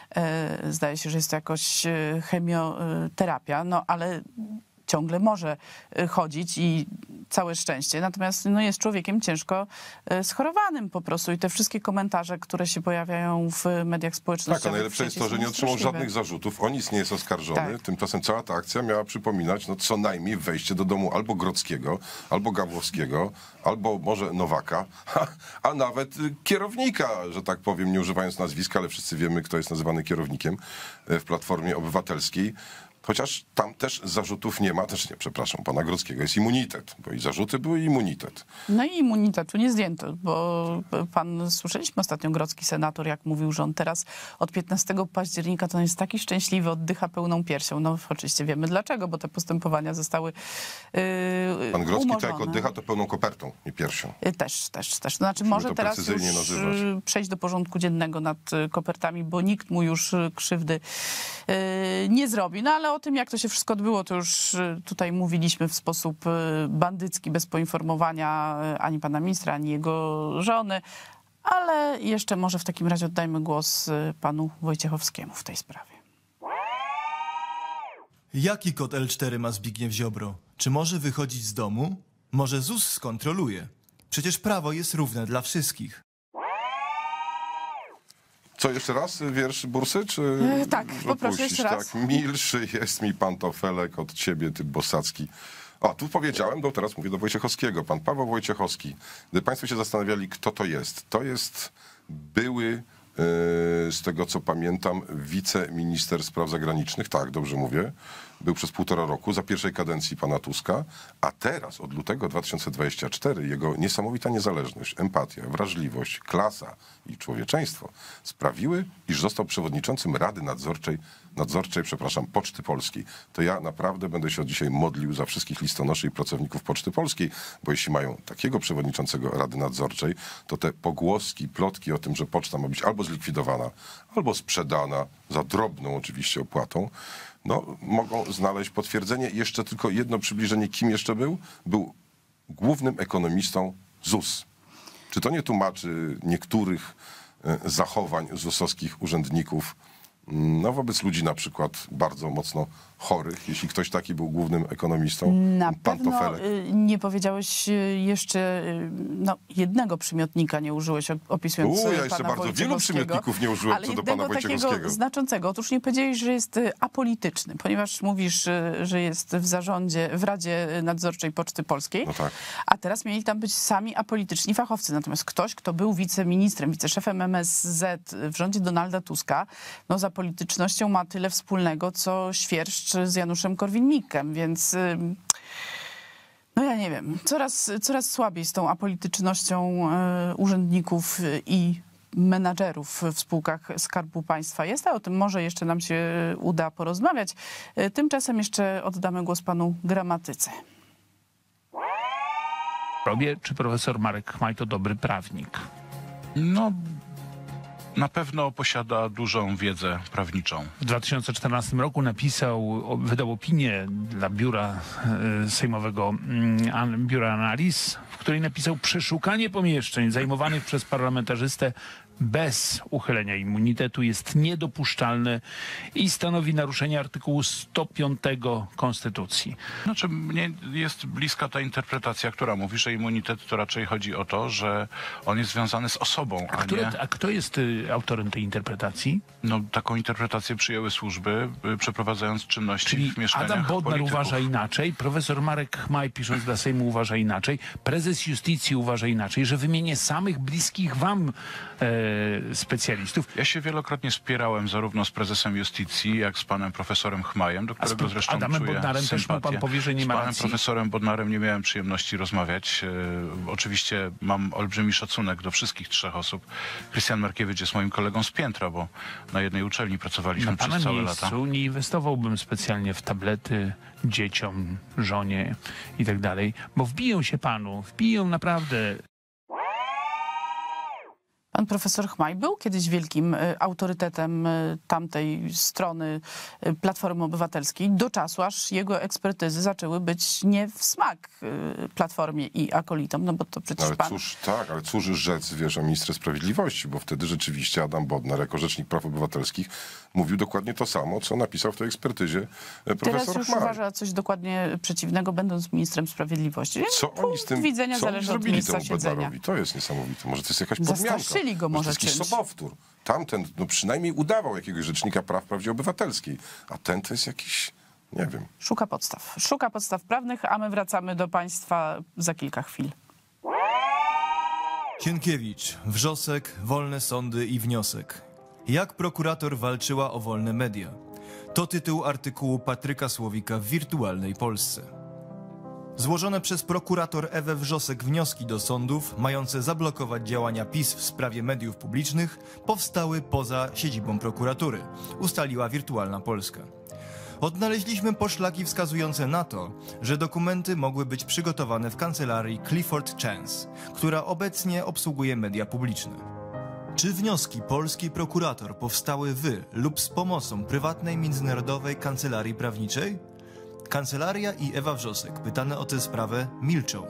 y, Zdaje się, że jest to jakoś y, chemioterapia, no ale ciągle może y, chodzić i całe szczęście. Natomiast no, jest człowiekiem ciężko y, schorowanym po prostu i te wszystkie komentarze, które się pojawiają w mediach społecznościowych... Tak, a najlepsze jest to, że nie otrzymał straszliwe. żadnych zarzutów, o nic nie jest oskarżony. Tak. Tymczasem cała ta akcja miała przypominać no, co najmniej wejście do domu albo Grodzkiego, albo Gawłowskiego, albo może Nowaka, a, a nawet y, kierownika, że tak powiem, nie używając nazwiska, ale wszyscy wiemy, kto jest nazywany kierownikiem y, w Platformie Obywatelskiej. Chociaż tam też zarzutów nie ma, też nie, przepraszam, pana Grodzkiego jest immunitet, bo i zarzuty były i immunitet. No i immunitetu nie zdjęto, bo pan, słyszeliśmy ostatnio, grodzki senator, jak mówił, że on teraz od piętnastego października to on jest taki szczęśliwy, oddycha pełną piersią. No oczywiście wiemy dlaczego, bo te postępowania zostały yy, Pan Grodzki umorzone. tak jak oddycha, to pełną kopertą, nie piersią. Y, Też, też, też. To znaczy Musimy może to teraz już precyzyjnie nazywać. y, przejść do porządku dziennego nad y, kopertami, bo nikt mu już y, krzywdy y, nie zrobi. No ale o tym, jak to się wszystko odbyło, to już y, tutaj mówiliśmy w sposób y, bandycki, bez poinformowania y, ani pana ministra, ani jego żony. Ale jeszcze może w takim razie oddajmy głos y, panu Wojciechowskiemu w tej sprawie. Jaki kod L cztery ma Zbigniew Ziobro? Czy może wychodzić z domu? Może Z U S skontroluje? Przecież prawo jest równe dla wszystkich. Co, jeszcze raz wiersz Bursy, czy E, tak, poproszę odpuścić? jeszcze raz. Tak, milszy jest mi pantofelek od ciebie, ty Bosacki. A, tu powiedziałem, to teraz mówię do Wojciechowskiego. Pan Paweł Wojciechowski. Gdyby państwo się zastanawiali, kto to jest. To jest były, e, z tego co pamiętam, wiceminister spraw zagranicznych. Tak, dobrze mówię. Był przez półtora roku za pierwszej kadencji pana Tuska, a teraz od lutego dwa tysiące dwudziestego czwartego jego niesamowita niezależność, empatia, wrażliwość, klasa i człowieczeństwo sprawiły, iż został przewodniczącym Rady Nadzorczej, nadzorczej przepraszam, Poczty Polskiej. To ja naprawdę będę się od dzisiaj modlił za wszystkich listonoszy i pracowników Poczty Polskiej, bo jeśli mają takiego przewodniczącego Rady Nadzorczej, to te pogłoski, plotki o tym, że poczta ma być albo zlikwidowana, albo sprzedana za drobną oczywiście opłatą, no, mogą znaleźć potwierdzenie. Jeszcze tylko jedno przybliżenie, kim jeszcze był. Był głównym ekonomistą Z U S. Czy to nie tłumaczy niektórych e, zachowań zusowskich urzędników no, wobec ludzi na przykład bardzo mocno chorych, jeśli ktoś taki był głównym ekonomistą? Na Pan pewno Tofelek. y, nie powiedziałeś y, jeszcze y, no, jednego przymiotnika nie użyłeś op- opisując U, ja y, jeszcze pana bardzo wielu Wojciechowskiego, przymiotników nie użyłem ale co do pana jednego takiego Wojciechowskiego. znaczącego. Otóż nie powiedziałeś, że jest y, apolityczny, ponieważ mówisz, y, że jest w zarządzie, w Radzie Nadzorczej Poczty Polskiej, No tak. a teraz mieli tam być sami apolityczni fachowcy. Natomiast ktoś, kto był wiceministrem, wiceszefem M S Z w rządzie Donalda Tuska, no za politycznością ma tyle wspólnego, co świerszcz z Januszem Korwin-Mikkem, więc ym, no ja nie wiem, coraz, coraz słabiej z tą apolitycznością y, urzędników y, i menadżerów w spółkach Skarbu Państwa jest, a o tym może jeszcze nam się uda porozmawiać. Y, Tymczasem jeszcze oddamy głos panu Gramatyce. Robię, czy profesor Marek Chmaj to dobry prawnik? No, na pewno posiada dużą wiedzę prawniczą. W dwa tysiące czternastym roku napisał, wydał opinię dla biura e, sejmowego, mm, an- biura analiz, w której napisał: przeszukanie pomieszczeń zajmowanych przez parlamentarzystę bez uchylenia immunitetu jest niedopuszczalne i stanowi naruszenie artykułu sto piątego Konstytucji. Znaczy, mnie jest bliska ta interpretacja, która mówi, że immunitet to raczej chodzi o to, że on jest związany z osobą, A, a które, nie... a kto jest y, autorem tej interpretacji? No, taką interpretację przyjęły służby, y, przeprowadzając czynności Czyli w mieszkaniach Adam Bodnar polityków. uważa inaczej, profesor Marek Chmaj, pisząc dla Sejmu, uważa inaczej, prezes Justicji uważa inaczej, że wymienię samych bliskich wam e, specjalistów. Ja się wielokrotnie spierałem zarówno z prezesem Justicji, jak z panem profesorem Chmajem, do A z którego zresztą Adamem czuję Bodnarem też mu sympatię. pan powie, że nie z ma panem racji? profesorem Bodnarem nie miałem przyjemności rozmawiać. E, oczywiście mam olbrzymi szacunek do wszystkich trzech osób. Krystian Markiewicz jest moim kolegą z piętra, bo na jednej uczelni pracowaliśmy Na pana przez całe lata. miejscu nie inwestowałbym specjalnie w tablety dzieciom, żonie i tak dalej, bo wbiją się panu, wbiją naprawdę. Pan profesor Chmaj był kiedyś wielkim y, autorytetem y, tamtej strony y, Platformy Obywatelskiej, do czasu, aż jego ekspertyzy zaczęły być nie w smak y, Platformie i akolitom, no bo to przecież Ale pan... cóż, tak, ale cóż rzec, wiesz, o ministrze sprawiedliwości, bo wtedy rzeczywiście Adam Bodnar jako rzecznik praw obywatelskich mówił dokładnie to samo, co napisał w tej ekspertyzie e, profesor Teraz już Chmaj. uważa coś dokładnie przeciwnego, będąc ministrem sprawiedliwości. Więc Co oni z punkt tym widzenia co oni zależy od zrobili miejsca temu siedzenia. Bodnarowi? To jest niesamowite. Może to jest jakaś podmianka. Zastraszyli go może to jest jakiś czymś. sobowtór. Tamten no przynajmniej udawał jakiegoś rzecznika praw wprawdzie obywatelskiej, a ten to jest jakiś, nie wiem. Szuka podstaw. Szuka podstaw prawnych, a my wracamy do państwa za kilka chwil. Sienkiewicz, Wrzosek, wolne sądy i wniosek. Jak prokurator walczyła o wolne media? To tytuł artykułu Patryka Słowika w Wirtualnej Polsce. Złożone przez prokurator Ewę Wrzosek wnioski do sądów mające zablokować działania PiS w sprawie mediów publicznych powstały poza siedzibą prokuratury, ustaliła Wirtualna Polska. Odnaleźliśmy poszlaki wskazujące na to, że dokumenty mogły być przygotowane w kancelarii Clifford Chance, która obecnie obsługuje media publiczne. Czy wnioski polskiej prokurator powstały w lub z pomocą prywatnej międzynarodowej kancelarii prawniczej? Kancelaria i Ewa Wrzosek, pytane o tę sprawę, milczą.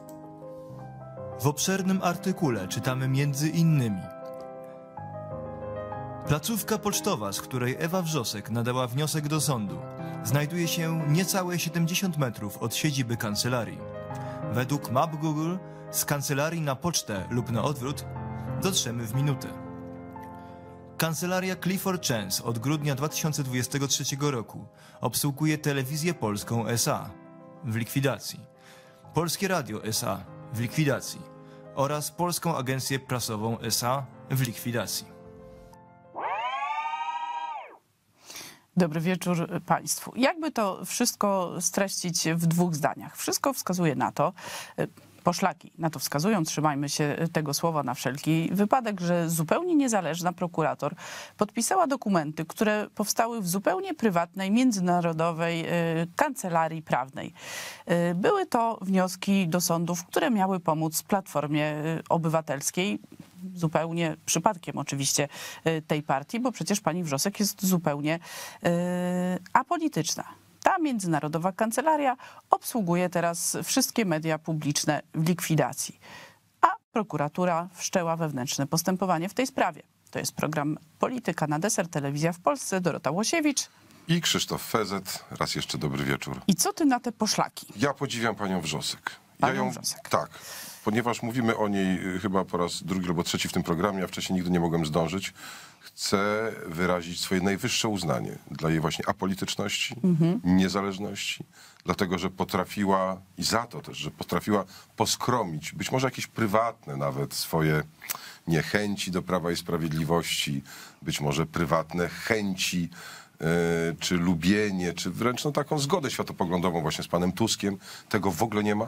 W obszernym artykule czytamy między innymi: placówka pocztowa, z której Ewa Wrzosek nadała wniosek do sądu, znajduje się niecałe siedemdziesiąt metrów od siedziby kancelarii. Według map Google z kancelarii na pocztę lub na odwrót dotrzemy w minutę. Kancelaria Clifford Chance od grudnia dwa tysiące dwudziestego trzeciego roku obsługuje Telewizję Polską S A w likwidacji, Polskie Radio S A w likwidacji oraz Polską Agencję Prasową S A w likwidacji. Dobry wieczór państwu. Jakby to wszystko streścić w dwóch zdaniach? Wszystko wskazuje na to, poszlaki na to wskazują, trzymajmy się tego słowa na wszelki wypadek, że zupełnie niezależna prokurator podpisała dokumenty, które powstały w zupełnie prywatnej, międzynarodowej kancelarii prawnej. Były to wnioski do sądów, które miały pomóc Platformie Obywatelskiej, zupełnie przypadkiem oczywiście tej partii, bo przecież pani Wrzosek jest zupełnie apolityczna. Ta międzynarodowa kancelaria obsługuje teraz wszystkie media publiczne w likwidacji, a prokuratura wszczęła wewnętrzne postępowanie w tej sprawie. To jest program Polityka na deser, Telewizja w Polsce, Dorota Łosiewicz. I Krzysztof Fezet. Raz jeszcze dobry wieczór. I co ty na te poszlaki? Ja podziwiam panią Wrzosek. Panią ja ją, Wrzosek. Tak, ponieważ mówimy o niej y, chyba po raz drugi albo trzeci w tym programie, a wcześniej nigdy nie mogłem zdążyć. Chcę wyrazić swoje najwyższe uznanie dla jej właśnie apolityczności, Mhm. niezależności, dlatego, że potrafiła, i za to też, że potrafiła poskromić, być może jakieś prywatne nawet swoje niechęci do Prawa i Sprawiedliwości, być może prywatne chęci, e, czy lubienie, czy wręcz no, taką zgodę światopoglądową właśnie z panem Tuskiem. Tego w ogóle nie ma.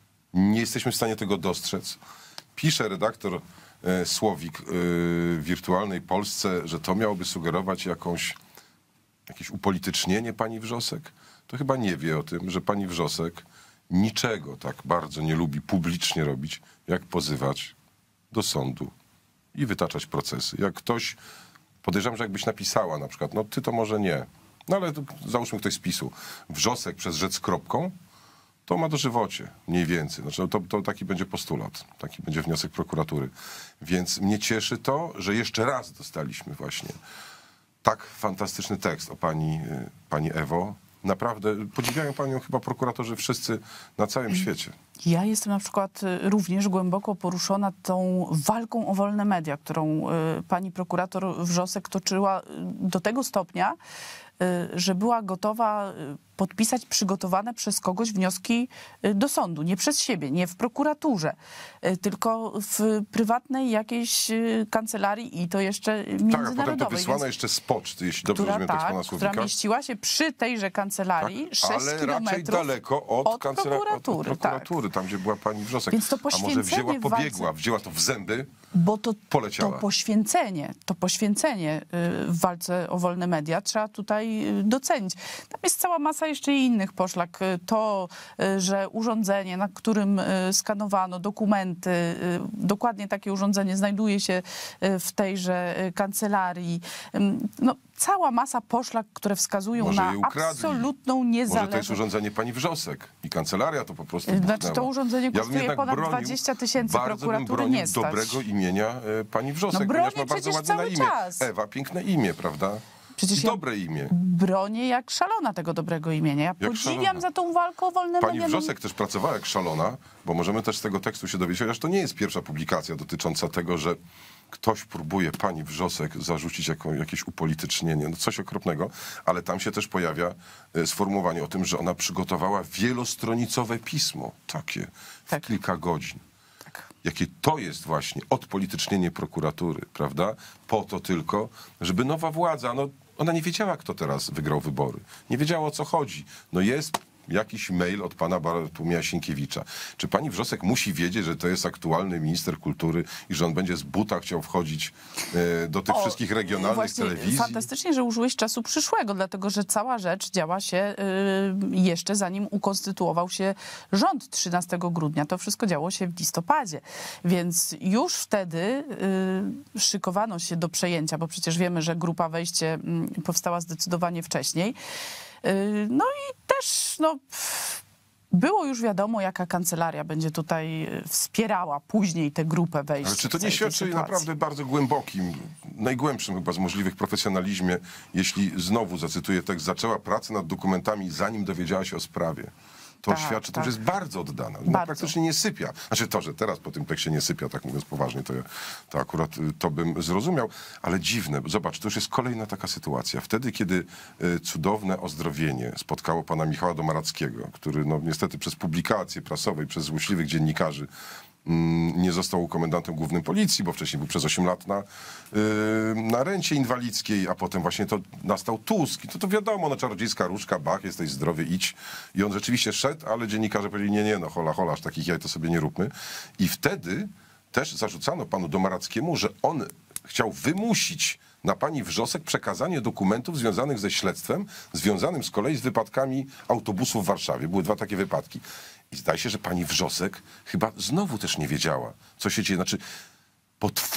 Nie jesteśmy w stanie tego dostrzec. Pisze redaktor e, Słowik e, w Wirtualnej Polsce, że to miałoby sugerować jakąś, jakieś upolitycznienie pani Wrzosek. To chyba nie wie o tym, że pani Wrzosek niczego tak bardzo nie lubi publicznie robić, jak pozywać do sądu i wytaczać procesy. Jak ktoś, podejrzewam, że jakbyś napisała na przykład, no ty to może nie, no ale to, załóżmy ktoś z PiSu, Wrzosek przez rzec z kropką, to ma dożywocie, mniej więcej. Znaczy, to, to taki będzie postulat, taki będzie wniosek prokuratury. Więc mnie cieszy to, że jeszcze raz dostaliśmy właśnie tak fantastyczny tekst o pani, y, pani Ewo. Naprawdę podziwiają panią chyba prokuratorzy wszyscy na całym świecie. Ja jestem na przykład y, również głęboko poruszona tą walką o wolne media, którą y, pani prokurator Wrzosek toczyła y, do tego stopnia, y, że była gotowa y, podpisać przygotowane przez kogoś wnioski y, do sądu. Nie przez siebie, nie w prokuraturze, y, tylko w prywatnej jakiejś y, kancelarii i to jeszcze Tak, a międzynarodowej. potem to wysłano Więc- jeszcze z poczty, jeśli dobrze która, rozumiem tekst tak, pana która Słowika. mieściła się przy tejże kancelarii Tak, sześć ale raczej kilometrów daleko od, od kancela- od, od prokuratury, prokuratury tam gdzie była pani Wrzosek. Więc to A może poświęcenie wzięła, w walce- pobiegła, wzięła to w zęby, Bo to, to poleciała. poświęcenie, to poświęcenie y, w walce o wolne media trzeba tutaj y, docenić. Tam jest cała masa jeszcze innych poszlak. Y, To, y, że urządzenie, na którym y, skanowano dokumenty, y, dokładnie takie urządzenie znajduje się y, w tejże y, kancelarii. Ym, No, cała masa poszlak, które wskazują Może na je ukradli. absolutną Może to jest niezależność. urządzenie pani Wrzosek i kancelaria to po prostu Znaczy, buchnęła. to urządzenie Ja bym kosztuje jednak ponad bronił, dwadzieścia tysięcy, bardzo bym prokuratury bronił nie stać. dobrego imienia e, pani Wrzosek, No ponieważ bronię ma bardzo przecież ładne na cały imię. czas. Ewa, piękne imię, prawda? Przecież ja- Dobre imię. Bronię jak szalona tego dobrego imienia. Ja Jak podziwiam szalona. za tą walkę o wolne Pani media. No, Wrzosek też pracowała jak szalona, bo możemy też z tego tekstu się dowiedzieć, chociaż to nie jest pierwsza publikacja dotycząca tego, że ktoś próbuje pani Wrzosek zarzucić jako, jakieś upolitycznienie, no coś okropnego, ale tam się też pojawia e, sformułowanie o tym, że ona przygotowała wielostronicowe pismo, takie, w Tak. kilka godzin. Tak. Jakie to jest właśnie odpolitycznienie prokuratury, prawda? Po to tylko, żeby nowa władza, no ona nie wiedziała, kto teraz wygrał wybory. Nie wiedziała, o co chodzi. No jest jakiś mail od pana Bartłomieja Sienkiewicza. Czy pani Wrzosek musi wiedzieć, że to jest aktualny minister kultury i że on będzie z buta chciał wchodzić e, do tych O, wszystkich regionalnych właśnie telewizji? Fantastycznie, że użyłeś czasu przyszłego, dlatego że cała rzecz działa się y, jeszcze zanim ukonstytuował się rząd trzynastego grudnia. To wszystko działo się w listopadzie. Więc już wtedy y, szykowano się do przejęcia, bo przecież wiemy, że grupa Wejście y, powstała zdecydowanie wcześniej. Y, no i też no, pff, było już wiadomo, jaka kancelaria będzie tutaj y, wspierała później tę grupę Wejście. Ale czy to w nie całej tej świadczy o sytuacji. naprawdę bardzo głębokim, najgłębszym chyba z możliwych profesjonalizmie, jeśli znowu zacytuję tekst, zaczęła pracę nad dokumentami, zanim dowiedziała się o sprawie. To Tak, świadczy, to tak. już jest bardzo oddana. No, Bardzo. praktycznie nie sypia. Znaczy to, że teraz po tym tekście nie sypia, tak mówiąc poważnie, to, ja, to akurat y, to bym zrozumiał. Ale dziwne, zobacz, to już jest kolejna taka sytuacja. Wtedy, kiedy y, cudowne ozdrowienie spotkało pana Michała Domarackiego, który no, niestety przez publikacje prasowe i przez złośliwych dziennikarzy nie został komendantem głównym policji, bo wcześniej był przez osiem lat na, yy, na rencie inwalidzkiej, a potem właśnie to nastał Tusk. I to, to wiadomo, no czarodziejska różka, bach, jesteś zdrowy, idź. I on rzeczywiście szedł, ale dziennikarze powiedzieli, nie, nie, no hola, hola, aż takich jaj to sobie nie róbmy. I wtedy też zarzucano panu Domarackiemu, że on chciał wymusić na pani Wrzosek przekazanie dokumentów związanych ze śledztwem, związanym z kolei z wypadkami autobusów w Warszawie. Były dwa takie wypadki. I zdaje się, że pani Wrzosek chyba znowu też nie wiedziała, co się dzieje. Znaczy,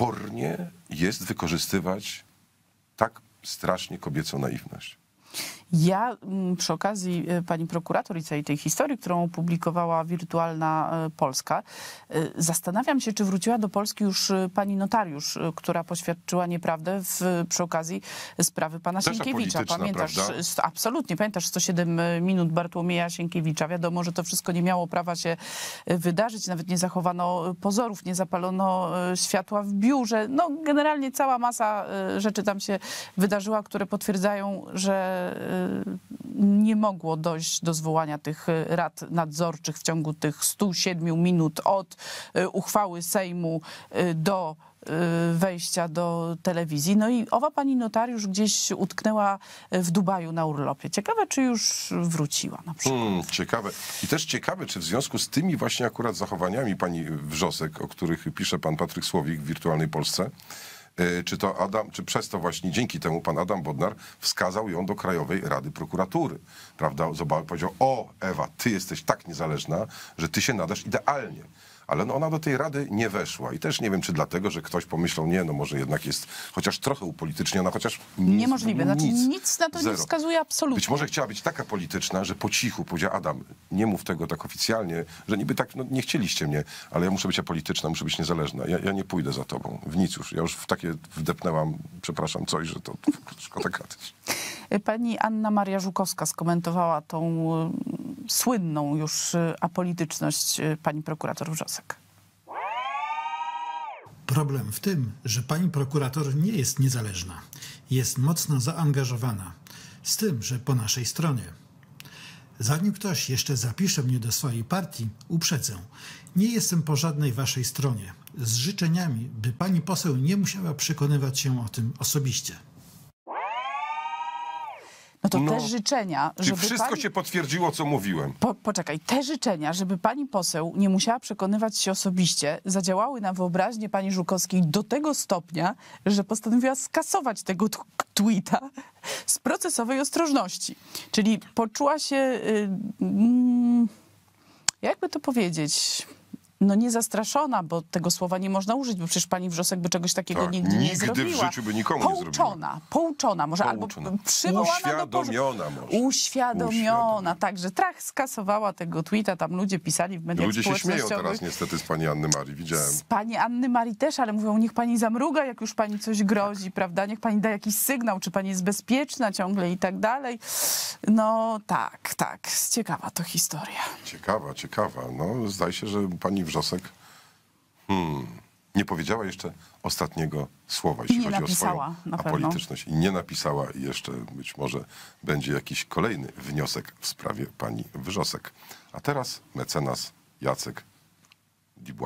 potwornie jest wykorzystywać tak strasznie kobiecą naiwność. Ja m, przy okazji e, pani prokurator i całej tej historii, którą opublikowała Wirtualna e, Polska, e, zastanawiam się, czy wróciła do Polski już e, pani notariusz, e, która poświadczyła nieprawdę w, przy okazji sprawy pana Też Sienkiewicza. apolityczna, Pamiętasz? prawda? s- Absolutnie. Pamiętasz sto siedem minut Bartłomieja Sienkiewicza? Wiadomo, że to wszystko nie miało prawa się e, wydarzyć. Nawet nie zachowano pozorów, nie zapalono e, światła w biurze. No generalnie cała masa e, rzeczy tam się wydarzyła, które potwierdzają, że e, nie mogło dojść do zwołania tych e, rad nadzorczych w ciągu tych stu siedmiu minut od e, uchwały Sejmu e, do e, wejścia do telewizji. No i owa pani notariusz gdzieś utknęła w Dubaju na urlopie. Ciekawe, czy już wróciła na przykład. Hmm, ciekawe. I też ciekawe, czy w związku z tymi właśnie akurat zachowaniami pani Wrzosek, o których pisze pan Patryk Słowik w Wirtualnej Polsce, y, czy to Adam, czy przez to właśnie dzięki temu pan Adam Bodnar wskazał ją do Krajowej Rady Prokuratury. Prawda? Zobacz, powiedział: o, Ewa, ty jesteś tak niezależna, że ty się nadasz idealnie. Ale no ona do tej rady nie weszła. I też nie wiem, czy dlatego, że ktoś pomyślał, nie, no może jednak jest chociaż trochę upolityczniona, chociaż nic, Niemożliwe. Znaczy nic, nic na to nie zero. wskazuje absolutnie. Być może chciała być taka polityczna, że po cichu powiedziała: Adam, nie mów tego tak oficjalnie, że niby tak, no nie chcieliście mnie, ale ja muszę być apolityczna, muszę być niezależna. Ja, ja nie pójdę za tobą. W nic już. Ja już w takie wdepnęłam, przepraszam, coś, że to, to szkoda gadać. Pani Anna Maria Żukowska skomentowała tą y, słynną już y, apolityczność y, pani prokurator Wrzosek. Problem w tym, że pani prokurator nie jest niezależna. Jest mocno zaangażowana. Z tym, że po naszej stronie. Zanim ktoś jeszcze zapisze mnie do swojej partii, uprzedzę. Nie jestem po żadnej waszej stronie. Z życzeniami, by pani poseł nie musiała przekonywać się o tym osobiście. No to No, te życzenia, Czy żeby wszystko pani... się potwierdziło, co mówiłem? Po, poczekaj, te życzenia, żeby pani poseł nie musiała przekonywać się osobiście, zadziałały na wyobraźnię pani Żukowskiej do tego stopnia, że postanowiła skasować tego t- tweeta z procesowej ostrożności. Czyli poczuła się, y, mm, jakby to powiedzieć, no nie zastraszona, bo tego słowa nie można użyć, bo przecież pani Wrzosek by czegoś takiego Tak, nigdy nie nigdy w zrobiła. życiu by nikomu nie zrobiła. Pouczona, pouczona może, Pouczona. albo przywołana do porządku. Uświadomiona może. Uświadomiona, Uświadomiona. także trach skasowała tego tweeta, tam ludzie pisali w mediach Ludzie się śmieją społecznościowych. teraz niestety z pani Anny Marii, widziałem. Z pani Anny Marii też, ale mówią, niech pani zamruga, jak już pani coś grozi, prawda? Niech pani da jakiś sygnał, czy pani jest bezpieczna ciągle i tak dalej. No tak, tak, ciekawa to historia. Ciekawa, ciekawa. No, zdaje się, że pani Wrzosek hmm, nie powiedziała jeszcze ostatniego słowa, jeśli nie chodzi o napisała, swoją na pewno. apolityczność. I nie napisała i jeszcze być może będzie jakiś kolejny wniosek w sprawie pani Wrzosek. A teraz mecenas Jacek Dubois.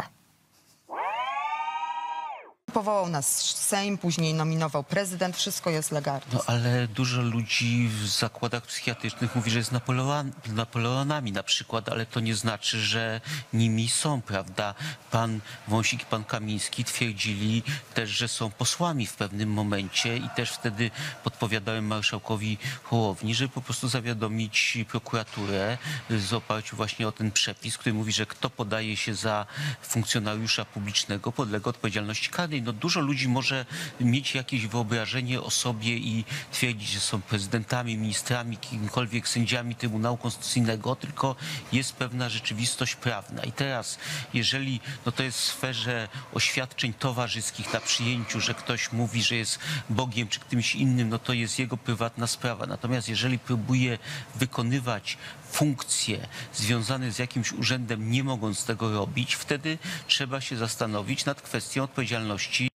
Powołał nas Sejm, później nominował prezydent, wszystko jest legalne. No ale dużo ludzi w zakładach psychiatrycznych mówi, że jest Napoleon, Napoleonami na przykład, ale to nie znaczy, że nimi są, prawda? Pan Wąsik i pan Kamiński twierdzili też, że są posłami w pewnym momencie i też wtedy podpowiadałem marszałkowi Hołowni, żeby po prostu zawiadomić prokuraturę z oparciu właśnie o ten przepis, który mówi, że kto podaje się za funkcjonariusza publicznego, podlega odpowiedzialności karnej. No dużo ludzi może mieć jakieś wyobrażenie o sobie i twierdzić, że są prezydentami, ministrami, kimkolwiek sędziami Trybunału Konstytucyjnego, tylko jest pewna rzeczywistość prawna. I teraz, jeżeli no to jest w sferze oświadczeń towarzyskich na przyjęciu, że ktoś mówi, że jest Bogiem czy kimś innym, no to jest jego prywatna sprawa. Natomiast jeżeli próbuje wykonywać funkcje związane z jakimś urzędem, nie mogąc tego robić, wtedy trzeba się zastanowić nad kwestią odpowiedzialności.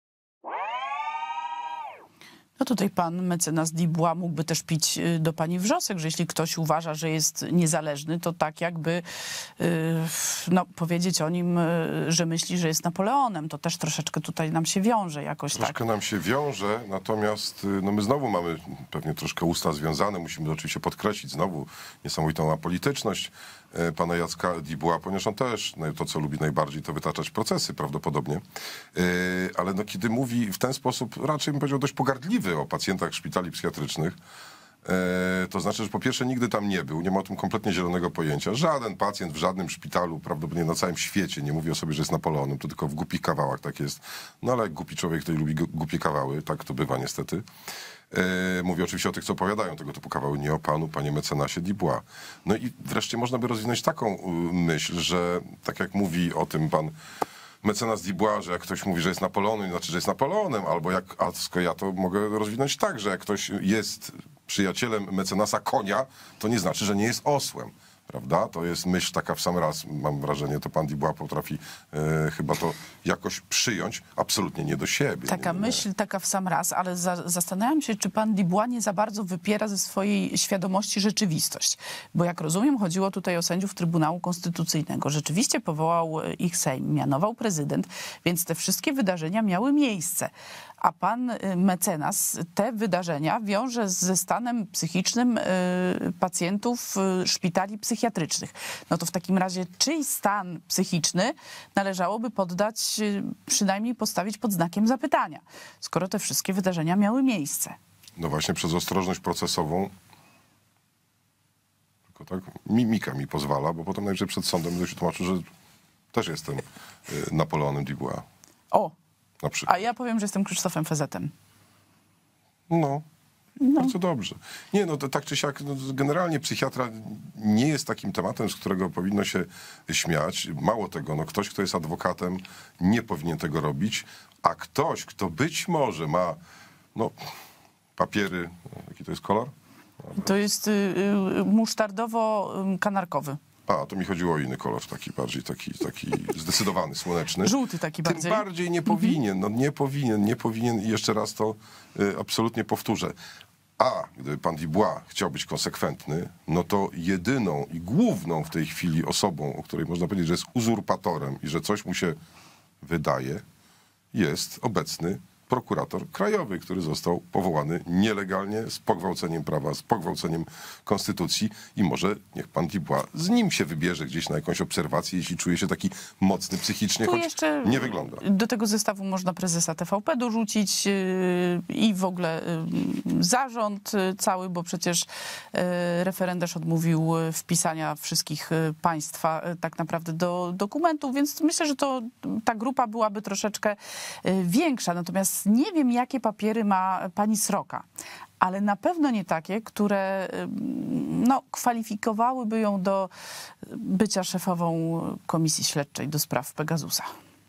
No tutaj pan mecenas Dubois mógłby też pić y, do pani Wrzosek, że jeśli ktoś uważa, że jest niezależny, to tak jakby y, no, powiedzieć o nim, y, że myśli, że jest Napoleonem. To też troszeczkę tutaj nam się wiąże jakoś Troszkę tak. nam się wiąże, natomiast no my znowu mamy pewnie troszkę usta związane. Musimy oczywiście podkreślić znowu niesamowitą apolityczność e, pana Jacka Dubois, ponieważ on też no, to, co lubi najbardziej, to wytaczać procesy prawdopodobnie. E, ale no, kiedy mówi w ten sposób, raczej bym powiedział dość pogardliwy o pacjentach szpitali psychiatrycznych, e, to znaczy, że po pierwsze nigdy tam nie był, nie ma o tym kompletnie zielonego pojęcia. Żaden pacjent w żadnym szpitalu, prawdopodobnie na całym świecie, nie mówi o sobie, że jest Napoleonem, to tylko w głupich kawałach tak jest. No ale jak głupi człowiek, to i lubi gu- głupie kawały, tak to bywa niestety. E, mówię oczywiście o tych, co opowiadają tego typu kawały, nie o panu, panie mecenasie Dubois. No i wreszcie można by rozwinąć taką y, myśl, że tak jak mówi o tym pan mecenas Dubois, że jak ktoś mówi, że jest Napoleonem, to znaczy, że jest Napoleonem, albo jak, a skoro ja to mogę rozwinąć tak, że jak ktoś jest przyjacielem mecenasa konia, to nie znaczy, że nie jest osłem. Prawda? To jest myśl taka w sam raz, mam wrażenie, to pan Dubois potrafi e, chyba to jakoś przyjąć, absolutnie nie do siebie. Taka nie, nie. myśl, taka w sam raz, ale za, zastanawiam się, czy pan Dubois nie za bardzo wypiera ze swojej świadomości rzeczywistość. Bo jak rozumiem, chodziło tutaj o sędziów Trybunału Konstytucyjnego. Rzeczywiście powołał ich Sejm, mianował prezydent, więc te wszystkie wydarzenia miały miejsce. A pan mecenas te wydarzenia wiąże ze stanem psychicznym y, pacjentów y, szpitali psychiatrycznych. No to w takim razie czyj stan psychiczny należałoby poddać, y, przynajmniej postawić pod znakiem zapytania, skoro te wszystkie wydarzenia miały miejsce? No właśnie przez ostrożność procesową, tylko tak, mimika mi pozwala, bo potem najwyżej przed sądem będę się tłumaczył, że też jestem y, Napoleonem Dubois. O, Na przykład. a ja powiem, że jestem Krzysztofem Fezetem. No, No. bardzo dobrze. Nie, no to tak czy siak, no, generalnie psychiatra nie jest takim tematem, z którego powinno się śmiać. Mało tego, no ktoś, kto jest adwokatem, nie powinien tego robić, a ktoś, kto być może ma, no, papiery, jaki to jest kolor? To jest y, y, musztardowo-kanarkowy. A, to mi chodziło o inny kolor, taki bardziej, taki, taki zdecydowany, słoneczny. Żółty taki Tym bardziej. bardziej nie powinien, no nie powinien, nie powinien i jeszcze raz to y, absolutnie powtórzę. A gdyby pan Dubois chciał być konsekwentny, no to jedyną i główną w tej chwili osobą, o której można powiedzieć, że jest uzurpatorem i że coś mu się wydaje, jest obecny prokurator krajowy, który został powołany nielegalnie, z pogwałceniem prawa, z pogwałceniem konstytucji i może niech pan Dubois z nim się wybierze gdzieś na jakąś obserwację, jeśli czuje się taki mocny psychicznie, Tu choć jeszcze nie wygląda. Do tego zestawu można prezesa T V P dorzucić yy, i w ogóle yy, zarząd yy, cały, bo przecież yy, referendarz odmówił yy, wpisania wszystkich yy, państwa yy, tak naprawdę do dokumentów, więc myślę, że to ta grupa byłaby troszeczkę yy, większa. Natomiast nie wiem, jakie papiery ma pani Sroka, ale na pewno nie takie, które no, kwalifikowałyby ją do bycia szefową Komisji Śledczej do spraw Pegasusa.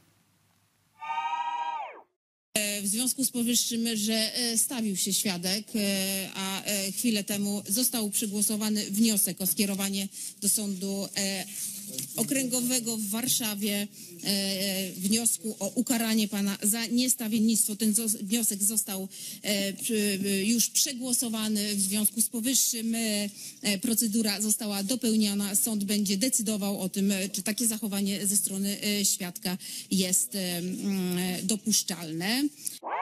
W związku z powyższym, że stawił się świadek, a chwilę temu został przegłosowany wniosek o skierowanie do Sądu Okręgowego w Warszawie wniosku o ukaranie pana za niestawiennictwo. Ten wniosek został już przegłosowany. W związku z powyższym procedura została dopełniona. Sąd będzie decydował o tym, czy takie zachowanie ze strony świadka jest dopuszczalne.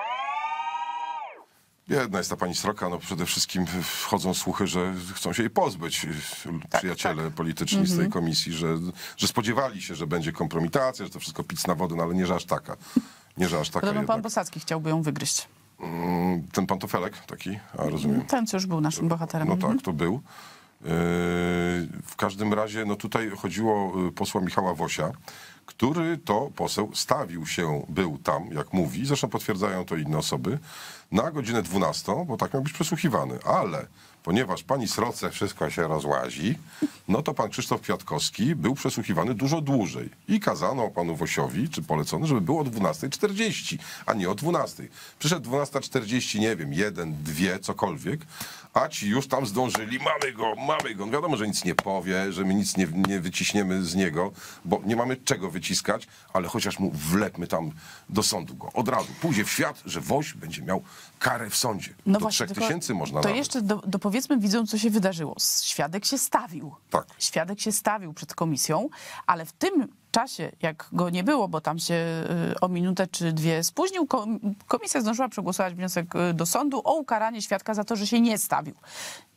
Biedna jest ta pani Sroka, no przede wszystkim wchodzą słuchy, że chcą się jej pozbyć Tak, przyjaciele tak. polityczni z tej komisji, że, że spodziewali się, że będzie kompromitacja, że to wszystko pic na wodę, no ale nie, że aż taka. Nie, że aż taka Podobno pan jednak. Bosacki chciałby ją wygryźć. Mm, Ten pantofelek taki, a rozumiem. Ten, co już był naszym bohaterem. No Mhm. tak, to był. Yy, W każdym razie, no tutaj chodziło o posła Michała Wosia, który to poseł stawił się, był tam, jak mówi, zresztą potwierdzają to inne osoby, na godzinę dwunastą, bo tak miał być przesłuchiwany, ale ponieważ pani Sroce wszystko się rozłazi, no to pan Krzysztof Kwiatkowski był przesłuchiwany dużo dłużej i kazano panu Wosiowi, czy polecono, żeby było o dwunastej czterdzieści, a nie o dwunastej. Przyszedł dwunasta czterdzieści, nie wiem, jeden, dwie, cokolwiek, a ci już tam zdążyli, mamy go, mamy go. No wiadomo, że nic nie powie, że my nic nie, nie wyciśniemy z niego, bo nie mamy czego wyciskać, ale chociaż mu wlepmy tam do sądu go od razu. Pójdzie w świat, że Woś będzie miał karę w sądzie. No do właśnie, trzech tylko tysięcy można To nawet. jeszcze do, dopowiedzmy widzom, co się wydarzyło. Świadek się stawił. Tak. Świadek się stawił przed komisją, ale w tym czasie, jak go nie było, bo tam się y, o minutę czy dwie spóźnił, kom- komisja zdążyła przegłosować wniosek y, do sądu o ukaranie świadka za to, że się nie stawił.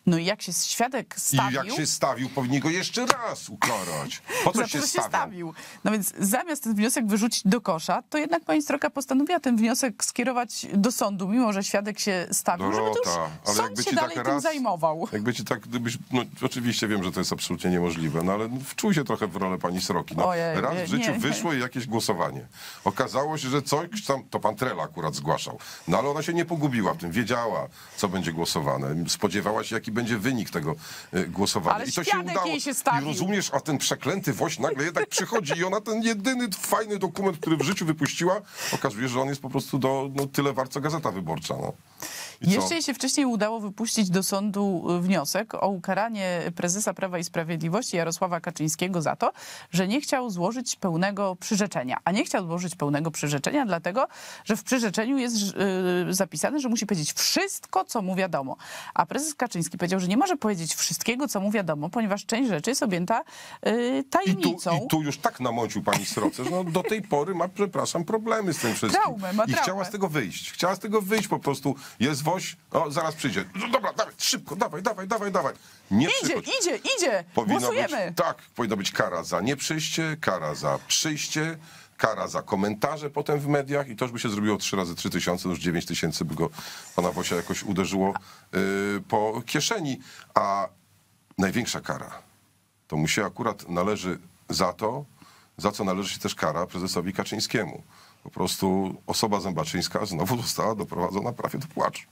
No i jak się świadek stawił... I jak się stawił, powinni go jeszcze raz ukarać. Po co Za się to, że stawiał? się stawił. No więc zamiast ten wniosek wyrzucić do kosza, to jednak pani Sroka postanowiła ten wniosek skierować do sądu, mimo że świadek się stawił, żeby to już Dorota, ale sąd jakby się ci dalej tak tym raz- zajmował. Jakby ci tak, gdybyś, no oczywiście wiem, że to jest absolutnie niemożliwe, no ale wczuj się trochę w rolę pani Sroki. No, Ojej, raz nie, w życiu nie. wyszło jakieś głosowanie. Okazało się, że coś tam, to pan Trela akurat zgłaszał. No ale ona się nie pogubiła w tym, wiedziała, co będzie głosowane. Spodziewała się, jaki będzie wynik tego y, głosowania. Ale I to się świadek udało. jej się stawił. I rozumiesz, a ten przeklęty woź nagle jednak przychodzi i ona ten jedyny fajny dokument, który w życiu wypuściła, okazuje, że on jest po prostu do, no, tyle wart, co Gazeta Wyborcza. No. I co? Jeszcze jej się wcześniej udało wypuścić do sądu wniosek o ukaranie prezesa Prawa i Sprawiedliwości Jarosława Kaczyńskiego za to, że nie chciał złożyć pełnego przyrzeczenia. A nie chciał złożyć pełnego przyrzeczenia dlatego, że w przyrzeczeniu jest yy, zapisane, że musi powiedzieć wszystko, co mu wiadomo. A prezes Kaczyński powiedział, że nie może powiedzieć wszystkiego, co mu wiadomo, ponieważ część rzeczy jest objęta yy, I tu, tajemnicą. I tu już tak namącił pani Sroce, że no, do tej pory ma, przepraszam, problemy z tym wszystkim. Traumę, ma I chciała traumę. z tego wyjść. Chciała z tego wyjść po prostu. Jest woź, o, zaraz przyjdzie. No, dobra, dawaj, szybko, dawaj, dawaj, dawaj, dawaj. Nie Idzie, przychodź. idzie, idzie! Powinno Głosujemy! Być, tak, powinna być kara za nieprzyjście, kara za przyjście, kara za komentarze potem w mediach i to już by się zrobiło trzy razy trzy tysiące, już dziewięć tysięcy by go pana Wosia jakoś uderzyło yy, po kieszeni. A największa kara to mu się akurat należy za to, za co należy się też kara prezesowi Kaczyńskiemu. Po prostu osoba zębaczyńska znowu została doprowadzona prawie do płaczu.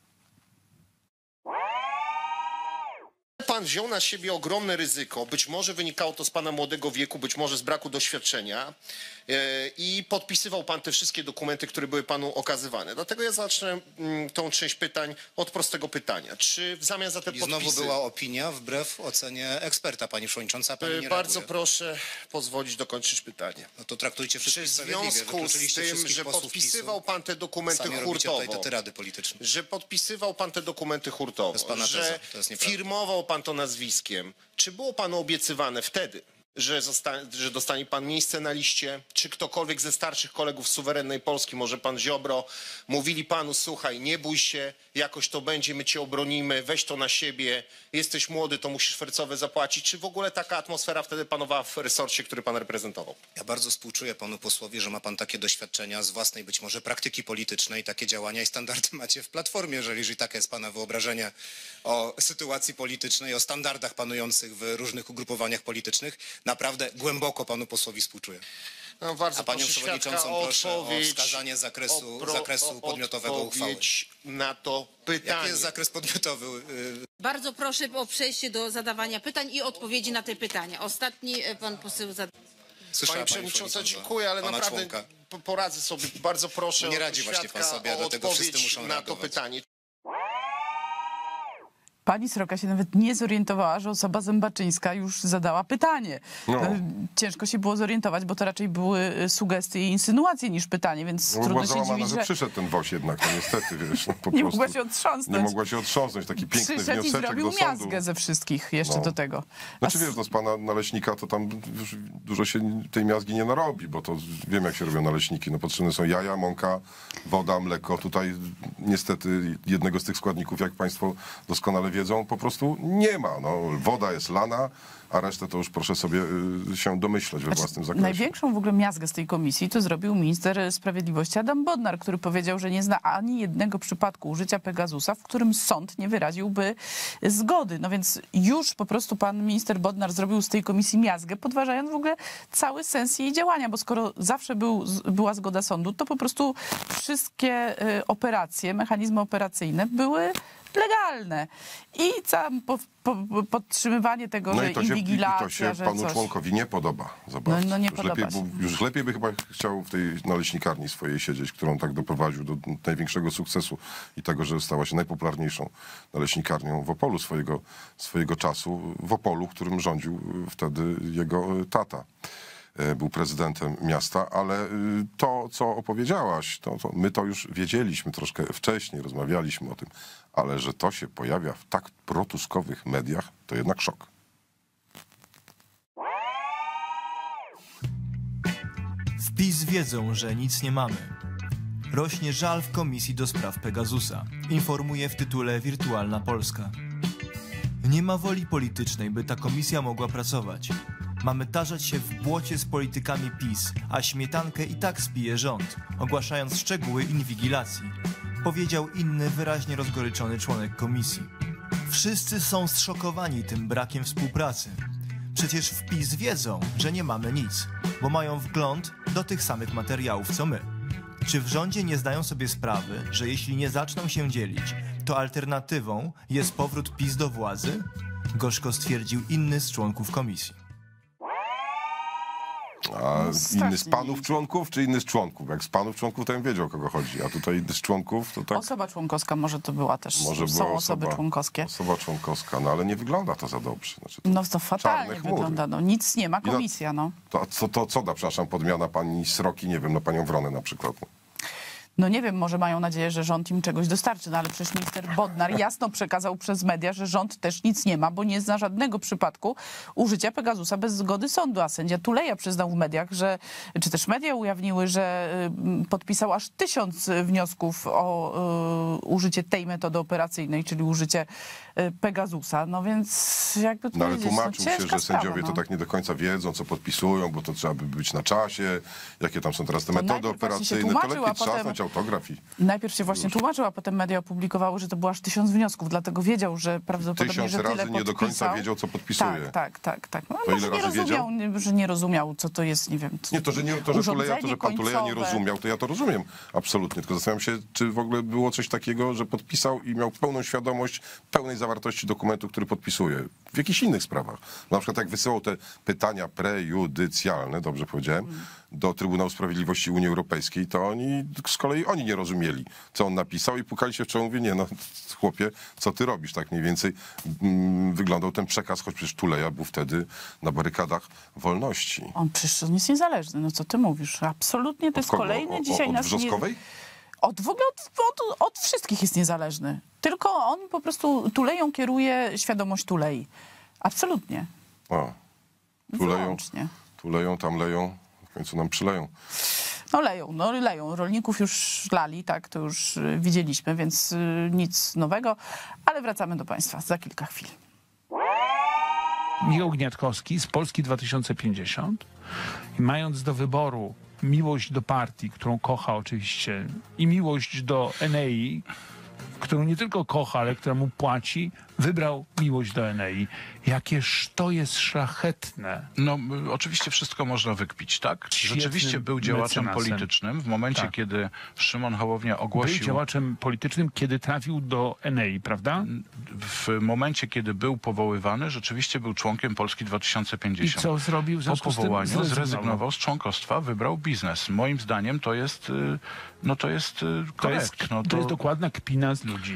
Pan wziął na siebie ogromne ryzyko, być może wynikało to z pana młodego wieku, być może z braku doświadczenia yy, i podpisywał pan te wszystkie dokumenty, które były panu okazywane. Dlatego ja zacznę mm, tą część pytań od prostego pytania. Czy w zamian za te I podpisy... znowu była opinia wbrew ocenie eksperta, pani przewodnicząca, pani Yy, nie Bardzo reaguje. proszę pozwolić dokończyć pytanie. No to traktujcie Czy wszystkich w sprawiedliwie. związku z Wykluczyliście tym, wszystkich że posłów podpisywał PiSu, pan te dokumenty sami robicie tutaj hurtowo, te tyrady polityczne. że podpisywał pan te dokumenty hurtowo, To jest pana że teza, to jest nieprawda. firmował pan to nazwiskiem, czy było panu obiecywane wtedy, że, zosta- że dostanie pan miejsce na liście? Czy ktokolwiek ze starszych kolegów z suwerennej Polski, może pan Ziobro, mówili panu, słuchaj, nie bój się, jakoś to będzie, my cię obronimy, weź to na siebie, jesteś młody, to musisz fercowe zapłacić. Czy w ogóle taka atmosfera wtedy panowała w resorcie, który pan reprezentował? Ja bardzo współczuję panu posłowi, że ma pan takie doświadczenia z własnej być może praktyki politycznej, takie działania i standardy macie w Platformie, jeżeli, jeżeli takie jest pana wyobrażenie o sytuacji politycznej, o standardach panujących w różnych ugrupowaniach politycznych. Naprawdę głęboko panu posłowi współczuję. No, bardzo A panią proszę przewodniczącą świadka o proszę o odpowiedź- wskazanie zakresu, o pro- zakresu o podmiotowego uchwały. odpowiedź na to pytanie. Jaki jest zakres podmiotowy? y, Bardzo proszę o przejście do zadawania pytań i odpowiedzi na te pytania. Ostatni e, pan poseł zada. Słyszała Pani pani przewodnicząca, przewodnicząca, dziękuję, ale pana naprawdę członka. po- poradzę sobie. Bardzo proszę Nie o radzi właśnie pan świadka sobie, o dlatego wszyscy odpowiedź muszą na to reagować. pytanie. Pani Sroka się nawet nie zorientowała, że osoba zębaczyńska już zadała pytanie. No. E, Ciężko się było zorientować, bo to raczej były e, sugestie i insynuacje niż pytanie, więc No, trudno była się załamana, dziwić, że że przyszedł ten woź jednak, no niestety, wiesz, no, po nie prostu mogła się otrząsnąć. nie mogła się otrząsnąć. Taki piękny Przyszedł i wnioseczek zrobił do sądu. miazgę ze wszystkich jeszcze No. do tego. Znaczy wiesz, no z pana naleśnika to tam już dużo się tej miazgi nie narobi, bo to wiem jak się robią naleśniki. No potrzebne są jaja, mąka, woda, mleko. Tutaj niestety jednego z tych składników, jak państwo doskonale wiedzą, po prostu nie ma. No, woda jest lana, a resztę to już proszę sobie y, się domyślać we własnym zakresie. Największą w ogóle miazgę z tej komisji to zrobił minister sprawiedliwości Adam Bodnar, który powiedział, że nie zna ani jednego przypadku użycia Pegasusa, w którym sąd nie wyraziłby zgody. No więc już po prostu pan minister Bodnar zrobił z tej komisji miazgę, podważając w ogóle cały sens jej działania, bo skoro zawsze był, była zgoda sądu, to po prostu wszystkie y, operacje, mechanizmy operacyjne były legalne. I tam po, po, podtrzymywanie tego, No że i to się, i inwigilacja, to się że panu coś... członkowi nie podoba. Zobaczcie. No, no nie już, lepiej, podoba się. był- już lepiej by chyba chciał w tej naleśnikarni swojej siedzieć, którą tak doprowadził do największego sukcesu i tego, że stała się najpopularniejszą naleśnikarnią w Opolu swojego, swojego czasu. W Opolu, którym rządził wtedy jego tata. E, Był prezydentem miasta, ale y, to, co opowiedziałaś, to, to my to już wiedzieliśmy troszkę wcześniej, rozmawialiśmy o tym, ale że to się pojawia w tak protuskowych mediach, to jednak szok. W PiS wiedzą, że nic nie mamy. Rośnie żal w Komisji do Spraw Pegasusa. Informuje w tytule Wirtualna Polska. Nie ma woli politycznej, by ta komisja mogła pracować. Mamy tarzać się w błocie z politykami PiS, a śmietankę i tak spije rząd, ogłaszając szczegóły inwigilacji, powiedział inny wyraźnie rozgoryczony członek komisji. Wszyscy są zszokowani tym brakiem współpracy. Przecież w PiS wiedzą, że nie mamy nic, bo mają wgląd do tych samych materiałów co my. Czy w rządzie nie zdają sobie sprawy, że jeśli nie zaczną się dzielić, to alternatywą jest powrót PiS do władzy? Gorzko stwierdził inny z członków komisji. A No, inny z panów członków, czy inny z członków? Jak z panów członków, to bym wiedział, o kogo chodzi. A tutaj inny z członków, to tak... Osoba członkowska może to była też. Może Są była osoby osoba, członkowskie. Osoba członkowska, no ale nie wygląda to za dobrze. Znaczy, to No to fatalnie czarne chmury. wygląda. No, nic nie ma, I no- komisja, no. To, to, to co da, przepraszam, podmiana pani Sroki, nie wiem, no panią Wronę na przykład. No. No nie wiem, może mają nadzieję, że rząd im czegoś dostarczy, no ale przecież minister Bodnar jasno przekazał przez media, że rząd też nic nie ma, bo nie zna żadnego przypadku użycia Pegasusa bez zgody sądu, a sędzia Tuleja przyznał w mediach, że, czy też media ujawniły, że y, podpisał aż tysiąc wniosków o y, użycie tej metody operacyjnej, czyli użycie y, Pegasusa, no więc jakby to No ale powiedzieć, tłumaczył no, się, ciężka że sędziowie sprawa, to no. tak nie do końca wiedzą, co podpisują, bo to trzeba by być na czasie, jakie tam są teraz te To metody najpierw właśnie się operacyjne, to tłumaczył, lepiej a potem- trzasnąć autograf i Najpierw się właśnie tłumaczył, a potem media opublikowały, że to było aż tysiąc wniosków, dlatego wiedział, że prawdopodobnie, tysiąc że tyle razy nie do końca podpisał. wiedział, co podpisuje. Tak, tak, tak. tak. No, To może ile nie razy rozumiał, nie, że nie rozumiał, co to jest, nie wiem. Co, Nie, to, że, nie, to, że, Tuleja, to, że pan Tuleja nie końcowe. rozumiał, to ja to rozumiem absolutnie. Tylko zastanawiam się, czy w ogóle było coś takiego, że podpisał i miał pełną świadomość pełnej zawartości dokumentu, który podpisuje. W jakichś innych sprawach. Na przykład jak wysyłał te pytania prejudycjalne, dobrze powiedziałem, Mm. do Trybunału Sprawiedliwości Unii Europejskiej, to oni z kolei oni nie rozumieli, co on napisał i pukali się w czoło. Mówię, nie no, chłopie, co ty robisz? Tak mniej więcej mm, wyglądał ten przekaz, choć przecież Tuleja był wtedy na barykadach wolności. On przecież on jest niezależny, no co ty mówisz? Absolutnie, to jest kogo? kolejny O- o- dzisiaj od nasz... Wrzoskowej? Od, w ogóle od, od, od wszystkich jest niezależny. Tylko on po prostu Tuleją kieruje świadomość Tulei. Absolutnie. O, tuleją, Wyłącznie. tuleją, tam leją, w końcu nam przyleją. No leją, no leją. Rolników już lali, tak, to już y, widzieliśmy, więc y, nic nowego. Ale wracamy do państwa za kilka chwil. Michał Gniatkowski z Polski dwa tysiące pięćdziesiąt i mając do wyboru miłość do partii, którą kocha oczywiście, i miłość do N E I, którą nie tylko kocha, ale która mu płaci, wybrał miłość do N E I. Jakież to jest szlachetne. No, y, oczywiście wszystko można wykpić, tak? Świetnym Rzeczywiście był działaczem mecenasem. politycznym. W momencie, Tak. kiedy Szymon Hołownia Był ogłosił... działaczem politycznym, kiedy trafił do N E I, prawda? W momencie, kiedy był powoływany, rzeczywiście był członkiem Polski dwa tysiące I pięćdziesiąt. co zrobił w Po związku z tym? powołaniu Zrezygnował. zrezygnował z członkostwa, wybrał biznes. Moim zdaniem to jest, y, no to jest y, To korekt. jest, no to jest dokładna kpina z ludzi.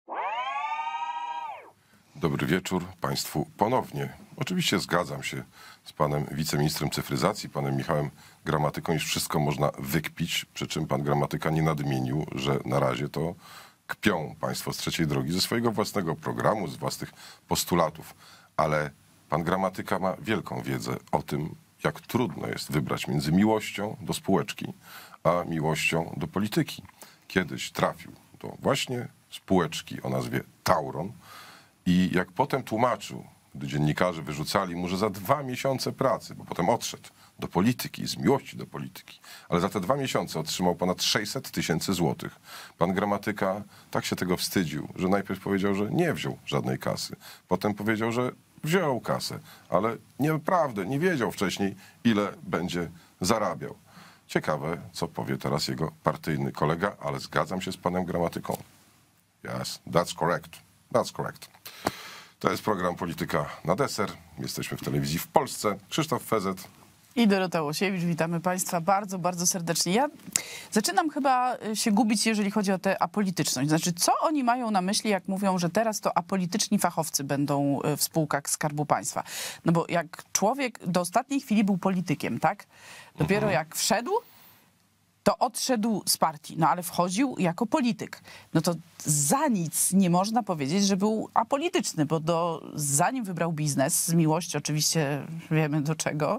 Dobry wieczór Państwu ponownie. Oczywiście zgadzam się z panem wiceministrem cyfryzacji, panem Michałem Gramatyką, iż wszystko można wykpić, przy czym pan Gramatyka nie nadmienił, że na razie to kpią państwo z trzeciej drogi ze swojego własnego programu, z własnych postulatów. Ale pan Gramatyka ma wielką wiedzę o tym, jak trudno jest wybrać między miłością do spółeczki, a miłością do polityki. Kiedyś trafił do właśnie spółeczki o nazwie Tauron, i jak potem tłumaczył, gdy dziennikarze wyrzucali mu, że za dwa miesiące pracy, bo potem odszedł do polityki, z miłości do polityki, ale za te dwa miesiące otrzymał ponad sześćset tysięcy złotych. Pan Gramatyka tak się tego wstydził, że najpierw powiedział, że nie wziął żadnej kasy. Potem powiedział, że wziął kasę, ale nieprawdę, nie wiedział wcześniej, ile będzie zarabiał. Ciekawe, co powie teraz jego partyjny kolega, ale zgadzam się z panem Gramatyką. Yes, that's correct. That's correct. To jest program Polityka na deser. Jesteśmy w telewizji w Polsce. Krzysztof Fezet. I Dorota Łosiewicz, witamy państwa bardzo, bardzo serdecznie. Ja zaczynam chyba się gubić, jeżeli chodzi o tę apolityczność. Znaczy, co oni mają na myśli, jak mówią, że teraz to apolityczni fachowcy będą w spółkach Skarbu Państwa? No bo jak człowiek do ostatniej chwili był politykiem, tak? Dopiero jak wszedł, to odszedł z partii, no ale wchodził jako polityk. No to za nic nie można powiedzieć, że był apolityczny, bo do, zanim wybrał biznes, z miłości oczywiście wiemy do czego,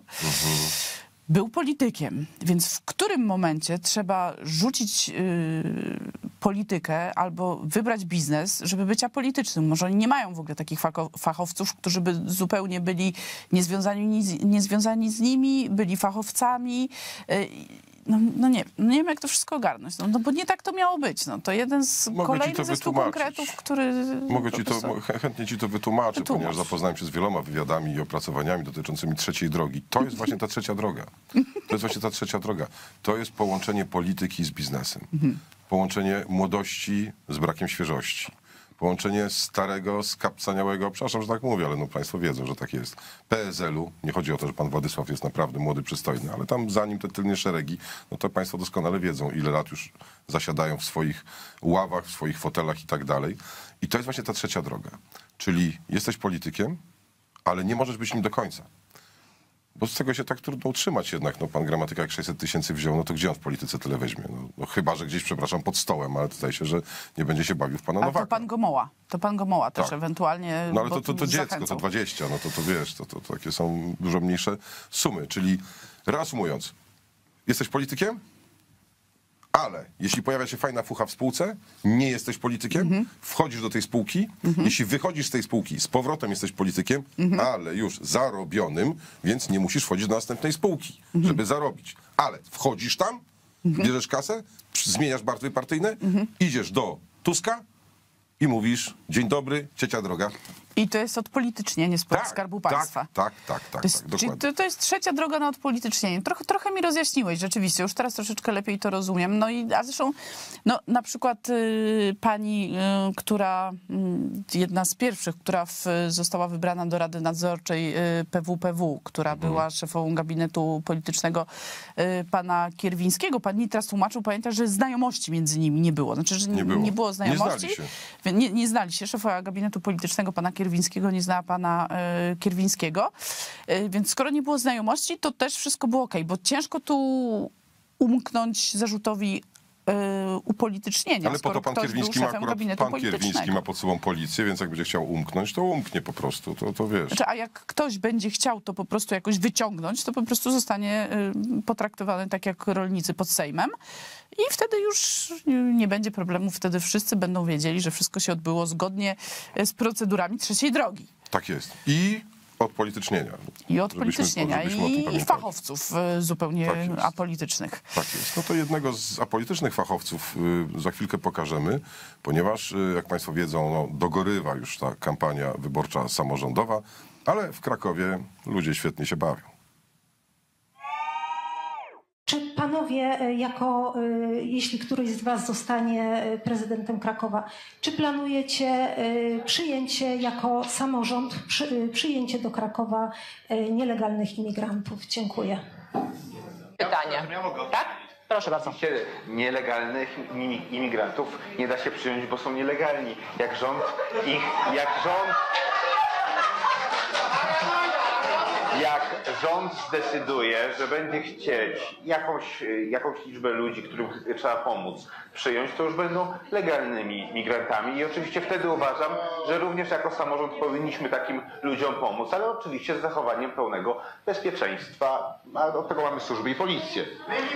był politykiem. Więc w którym momencie trzeba rzucić yy, politykę albo wybrać biznes, żeby być apolitycznym. Może oni nie mają w ogóle takich fako- fachowców, którzy by zupełnie byli niezwiązani, niezwiązani z nimi, byli fachowcami. Y, No, no nie, no nie wiem, jak to wszystko ogarnąć, no, no bo nie tak to miało być. No, to jeden z Mogę ci kolejnych to ze stu wytłumaczyć. konkretów, który... Mogę po ci to, prostu- chę- chętnie ci to wytłumaczę, Wytłumacz. ponieważ zapoznałem się z wieloma wywiadami i opracowaniami dotyczącymi trzeciej drogi. To jest właśnie ta trzecia droga. To jest właśnie ta trzecia droga. To jest połączenie polityki z biznesem. Połączenie młodości z brakiem świeżości. Połączenie starego, skapcaniałego, przepraszam, że tak mówię, ale no państwo wiedzą, że tak jest, P S L-u. Nie chodzi o to, że pan Władysław jest naprawdę młody, przystojny, ale tam za nim te tylne szeregi, no to państwo doskonale wiedzą, ile lat już zasiadają w swoich ławach, w swoich fotelach i tak dalej. I to jest właśnie ta trzecia droga. Czyli jesteś politykiem, ale nie możesz być nim do końca. Bo z tego się tak trudno utrzymać jednak. No, pan Gramatyka jak sześćset tysięcy wziął, no to gdzie on w polityce tyle weźmie? No, no chyba, że gdzieś, przepraszam, pod stołem, ale zdaje się, że nie będzie się bawił w pana Ale Nowaka. to pan Gomoła. To pan Gomoła też Tak. ewentualnie... No ale to, bo to, to dziecko, to zachęcał. dwadzieścia, no to, to wiesz, to, to, to takie są dużo mniejsze sumy. Czyli reasumując, jesteś politykiem, ale jeśli pojawia się fajna fucha w spółce, nie jesteś politykiem, Mhm. wchodzisz do tej spółki, jeśli wychodzisz z tej spółki, z powrotem jesteś politykiem, Mhm. ale już zarobionym, więc nie musisz wchodzić do następnej spółki, Mhm. żeby zarobić. Ale wchodzisz tam, bierzesz kasę, zmieniasz barwy partyjne, idziesz do Tuska i mówisz, dzień dobry, ciocia droga. I to jest odpolitycznienie spółek Tak, Skarbu tak, Państwa. Tak, tak, tak, To jest, tak, czyli dokładnie. to, to jest trzecia droga na odpolitycznienie. Trochę, trochę mi rozjaśniłeś, rzeczywiście. Już teraz troszeczkę lepiej to rozumiem. No i a zresztą, no, na przykład y, pani, y, która, y, jedna z pierwszych, która w, została wybrana do Rady Nadzorczej y, P W P W, która Mhm. była szefą gabinetu politycznego y, pana Kierwińskiego. Pan Nitras tłumaczył, pamiętasz, że znajomości między nimi nie było. Znaczy, że Nie było. nie było Nie znajomości. znali się. Nie, nie znali się. Szefa gabinetu politycznego pana Kierwińskiego nie znała pana y, Kierwińskiego. Y, więc skoro nie było znajomości, to też wszystko było okej, bo ciężko tu umknąć zarzutowi y, upolitycznienia, Ale po skoro to pan ktoś był Kierwiński ma szefem akurat, gabinetu pan Kierwiński politycznego. ma pod sobą policję, więc jak będzie chciał umknąć, to umknie po prostu, to, to wiesz. Znaczy, a jak ktoś będzie chciał to po prostu jakoś wyciągnąć, to po prostu zostanie y, potraktowany tak jak rolnicy pod Sejmem i wtedy już nie będzie problemu, wtedy wszyscy będą wiedzieli, że wszystko się odbyło zgodnie z procedurami trzeciej drogi. Tak jest. I odpolitycznienia. I odpolitycznienia, Żebyśmy- żebyśmy o tym i, i pamiętali. fachowców y, zupełnie Tak jest. apolitycznych. Tak jest. No to jednego z apolitycznych fachowców y, za chwilkę pokażemy, ponieważ, y, jak państwo wiedzą, no, dogorywa już ta kampania wyborcza samorządowa, ale w Krakowie ludzie świetnie się bawią. Czy panowie, e, jako, e, jeśli któryś z was zostanie e, prezydentem Krakowa, czy planujecie e, przyjęcie jako samorząd, przy, e, przyjęcie do Krakowa e, nielegalnych imigrantów? Dziękuję. Pytanie. Tak? Proszę bardzo. Nielegalnych imi- imigrantów nie da się przyjąć, bo są nielegalni. Jak rząd ich, jak rząd, jak rząd zdecyduje, że będzie chcieć jakąś, jakąś liczbę ludzi, którym trzeba pomóc, przyjąć, to już będą legalnymi migrantami i oczywiście wtedy uważam, że również jako samorząd powinniśmy takim ludziom pomóc, ale oczywiście z zachowaniem pełnego bezpieczeństwa, a do tego mamy służby i policję.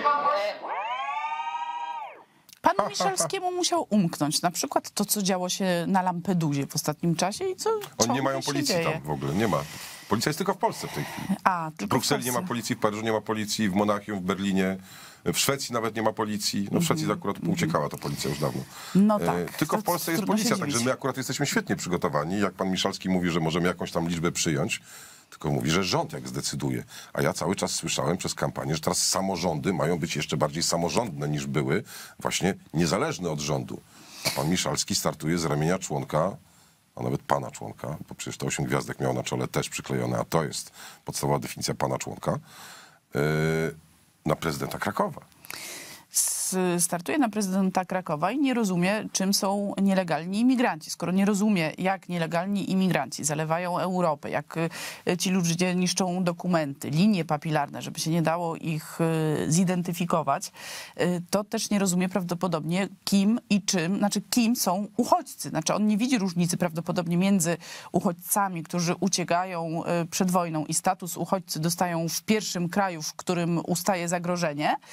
Panu Miszalskiemu musiał umknąć na przykład to, co działo się na Lampedusie w ostatnim czasie i co Oni ciągle nie mają się policji dzieje. tam w ogóle, nie ma. Policja jest tylko w Polsce w tej chwili. A, W tylko w Brukseli nie ma Polsce. policji, w Paryżu nie ma policji, w Monachium, w Berlinie, w Szwecji nawet nie ma policji. No w Szwecji Mhm. akurat uciekała ta policja już dawno. No E, tak, Tylko to w Polsce jest trudno się policja, dziwić. także my akurat jesteśmy świetnie przygotowani. Jak pan Miszalski mówi, że możemy jakąś tam liczbę przyjąć, tylko mówi, że rząd jak zdecyduje. A ja cały czas słyszałem przez kampanię, że teraz samorządy mają być jeszcze bardziej samorządne niż były, właśnie niezależne od rządu. A pan Miszalski startuje z ramienia członka, a nawet pana członka, bo przecież to osiem gwiazdek miał na czole też przyklejone, a to jest podstawowa definicja pana członka, yy, na prezydenta Krakowa. S- Startuje na prezydenta Krakowa i nie rozumie, czym są nielegalni imigranci. Skoro nie rozumie, jak nielegalni imigranci zalewają Europę, jak y, ci ludzie niszczą dokumenty, linie papilarne, żeby się nie dało ich y, zidentyfikować, y, to też nie rozumie prawdopodobnie, kim i czym, znaczy kim są uchodźcy. Znaczy on nie widzi różnicy prawdopodobnie między uchodźcami, którzy uciekają y, przed wojną i status uchodźcy dostają w pierwszym kraju, w którym ustaje zagrożenie,